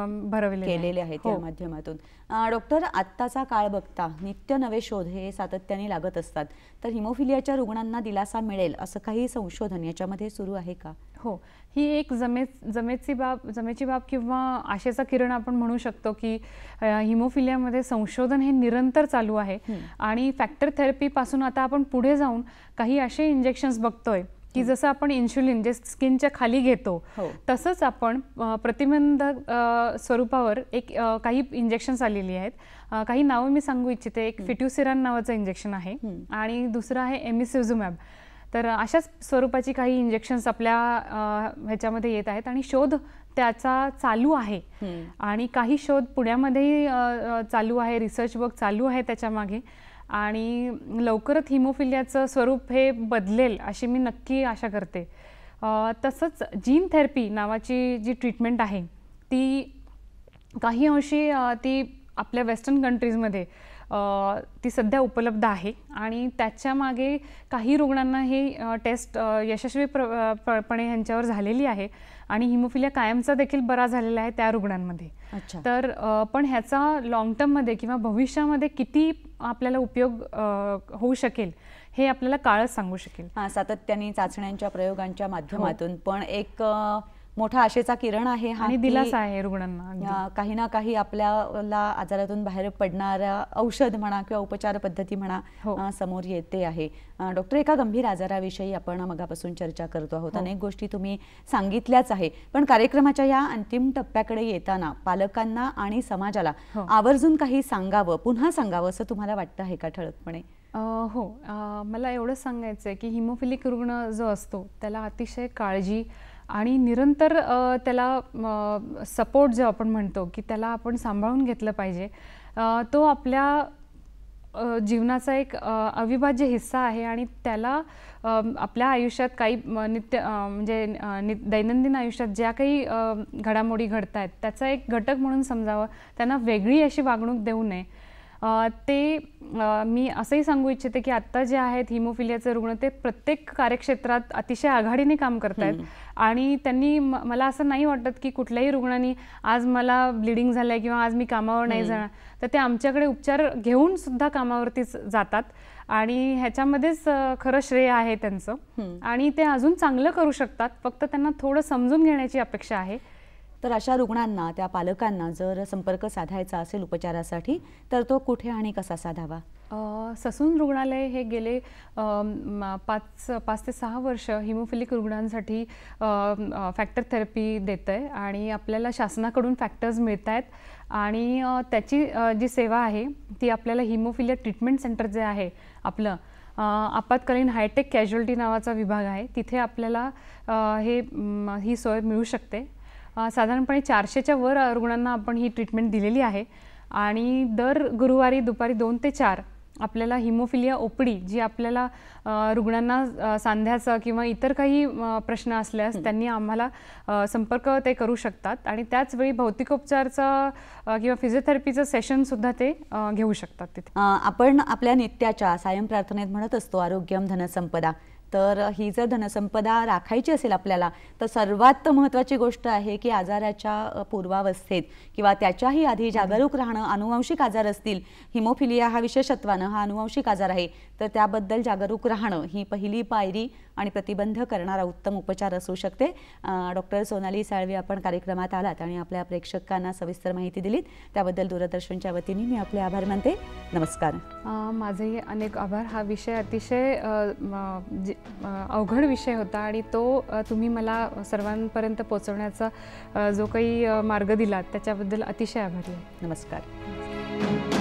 केलेले आहेत त्या माध्यमातून. डॉक्टर, आत्ताचा काळ बघता नित्य नवे शोध हे सातत्याने लागत असतात, तर हिमोफिलियाच्या रुग्णांना दिलासा मिळेल असं काही संशोधन याच्यामध्ये सुरू आहे का? हो, ही एक जमेची बाब किंवा आशेचा किरण आपण म्हणू शकतो की हिमोफिलियामध्ये संशोधन हे निरंतर चालू आहे आणि फॅक्टर थेरपी पासून आता आपण पुढे जाऊन काही असे इंजेक्शन्स बघतोय की जसं आपण इन्शुलिन जे स्किनच्या खाली घेतो तसंच आपण प्रतिबंधक स्वरूपावर काही इंजेक्शन्स आलेली आहेत. काही नावं मी सांगू इच्छिते. एक फिट्युसिरान नावाचं इंजेक्शन आहे आणि दुसरं आहे एमिसिझुमॅब. तर अशाच स्वरूपाची काही इंजेक्शन्स आपल्या ह्याच्यामध्ये येत आहेत आणि शोध त्याचा चालू आहे आणि काही शोध पुण्यामध्येही चालू आहे, रिसर्च वर्क चालू आहे त्याच्या मागे आणि लवकरच हिमोफिलियाचं स्वरूप हे बदलेल अशी मी नक्की आशा करते. तसंच जीन थेरपी नावाची जी ट्रीटमेंट आहे ती काही अंशी ती आपल्या वेस्टर्न कंट्रीजमध्ये ती सध्या उपलब्ध आहे आणि त्याच्या मागे काही रुग्णांना ही टेस्ट यशस्वीपणे ह्यांच्यावर झालेली आहे आणि हिमोफिलिया कायमचा देखील बरा झालेला आहे त्या रुग्णांमध्ये. तर पण ह्याचा लॉंग टर्ममध्ये किंवा भविष्यामध्ये किती आपल्याला उपयोग होऊ शकेल हे आपल्याला काळच सांगू शकेल. सातत्याने चाचण्यांच्या प्रयोगांच्या माध्यमातून पण एक मोठा आशेचा किरण आहे हा आणि दिलासा आहे रुग्णांना. काही ना काही आपल्याला आजारातून बाहेर पडणारा औषध म्हणा किंवा उपचार पद्धती म्हणा समोर येते आहे. डॉक्टर, एका गंभीर आजाराविषयी आपण मगापासून चर्चा करतो आहोत. अनेक गोष्टी तुम्ही सांगितल्याच आहे, पण कार्यक्रमाच्या या अंतिम टप्प्याकडे येताना पालकांना आणि समाजाला आवर्जून काही सांगावं, पुन्हा सांगावं असं तुम्हाला वाटतं आहे का ठळकपणे? हो, मला एवढंच सांगायचं आहे की हिमोफिलिक रुग्ण जो असतो त्याला अतिशय काळजी आणि निरंतर त्याला सपोर्ट जो आपण म्हणतो की त्याला आपण सांभाळून घेतलं पाहिजे. तो आपल्या जीवनाचा एक अविभाज्य हिस्सा आहे आणि त्याला आपल्या आयुष्यात काही म्हणजे दैनंदिन आयुष्यात ज्या काही घडामोडी घडत आहेत त्याचा एक घटक म्हणून समजावं, त्यांना वेगळी अशी वागणूक देऊ नये. ते मी असंही सांगू इच्छिते की आत्ता जे आहेत हिमोफिलियाचे रुग्ण ते प्रत्येक कार्यक्षेत्रात अतिशय आघाडीने काम करत आहेत आणि त्यांनी मला असं नाही वाटत की कुठल्याही रुग्णांनी आज मला ब्लिडिंग झालंय किंवा आज मी कामावर नाही जाणार, तर ते आमच्याकडे उपचार घेऊन सुद्धा कामावरतीच जातात आणि ह्याच्यामध्येच खरं श्रेय आहे त्यांचं आणि ते अजून चांगलं करू शकतात. फक्त त्यांना थोडं समजून घेण्याची अपेक्षा आहे. तर अशा रुग्णांना, त्या पालकांना जर संपर्क साधायचा असेल उपचारासाठी तर तो कुठे आणि कसा साधावा? ससून रुग्णालय हे गेले 5 ते 6 वर्ष हिमोफिलिक रुग्णांसाठी फॅक्टर थेरपी देतं आहे आणि आपल्याला शासनाकडून फॅक्टर्स मिळत आहेत आणि त्याची जी सेवा आहे ती आपल्याला हिमोफिलिया ट्रीटमेंट सेंटर जे आहे आपलं आपत्कालीन हायटेक कॅज्युअल्टी नावाचा विभाग आहे, तिथे आपल्याला ही सोय मिळू शकते. साधारणपणे 400च्या वर रुग्णांना आपण ही ट्रीटमेंट दिलेली आहे आणि दर गुरुवारी दुपारी 2 ते 4 आपल्याला हिमोफिलिया ओपीडी जी आपल्याला रुग्णांना सांध्याचा किंवा इतर काही प्रश्न असल्यास त्यांनी आम्हाला संपर्क ते करू शकतात आणि त्याचवेळी भौतिकोपचारचा किंवा फिजिओथेरपीचं सेशनसुद्धा ते घेऊ शकतात तिथे. आपण आपल्या नित्याच्या सायं प्रार्थनेत म्हणत असतो आरोग्यम धनसंपदा. तर ही जर धनसंपदा राखायची असेल आपल्याला तर सर्वात महत्त्वाची गोष्ट आहे की आजाराच्या पूर्वावस्थेत किंवा त्याच्याही आधी जागरूक राहणं. अनुवांशिक आजार असतील, हिमोफिलिया हा विशेषत्वानं हा अनुवांशिक आजार आहे, तर त्याबद्दल जागरूक राहणं ही पहिली पायरी आणि प्रतिबंध करणारा उत्तम उपचार असू शकते. डॉक्टर सोनाली साळवे, आपण कार्यक्रमात आलात आणि आपल्या प्रेक्षकांना सविस्तर माहिती दिलीत, त्याबद्दल दूरदर्शनच्या वतीने मी आपले आभार मानते. नमस्कार. माझेही अनेक आभार. हा विषय अतिशय अवघड विषय होता आणि तो तुम्ही मला सर्वांपर्यंत पोहोचवण्याचा जो काही मार्ग दिलात त्याच्याबद्दल अतिशय आभारी आहे. नमस्कार.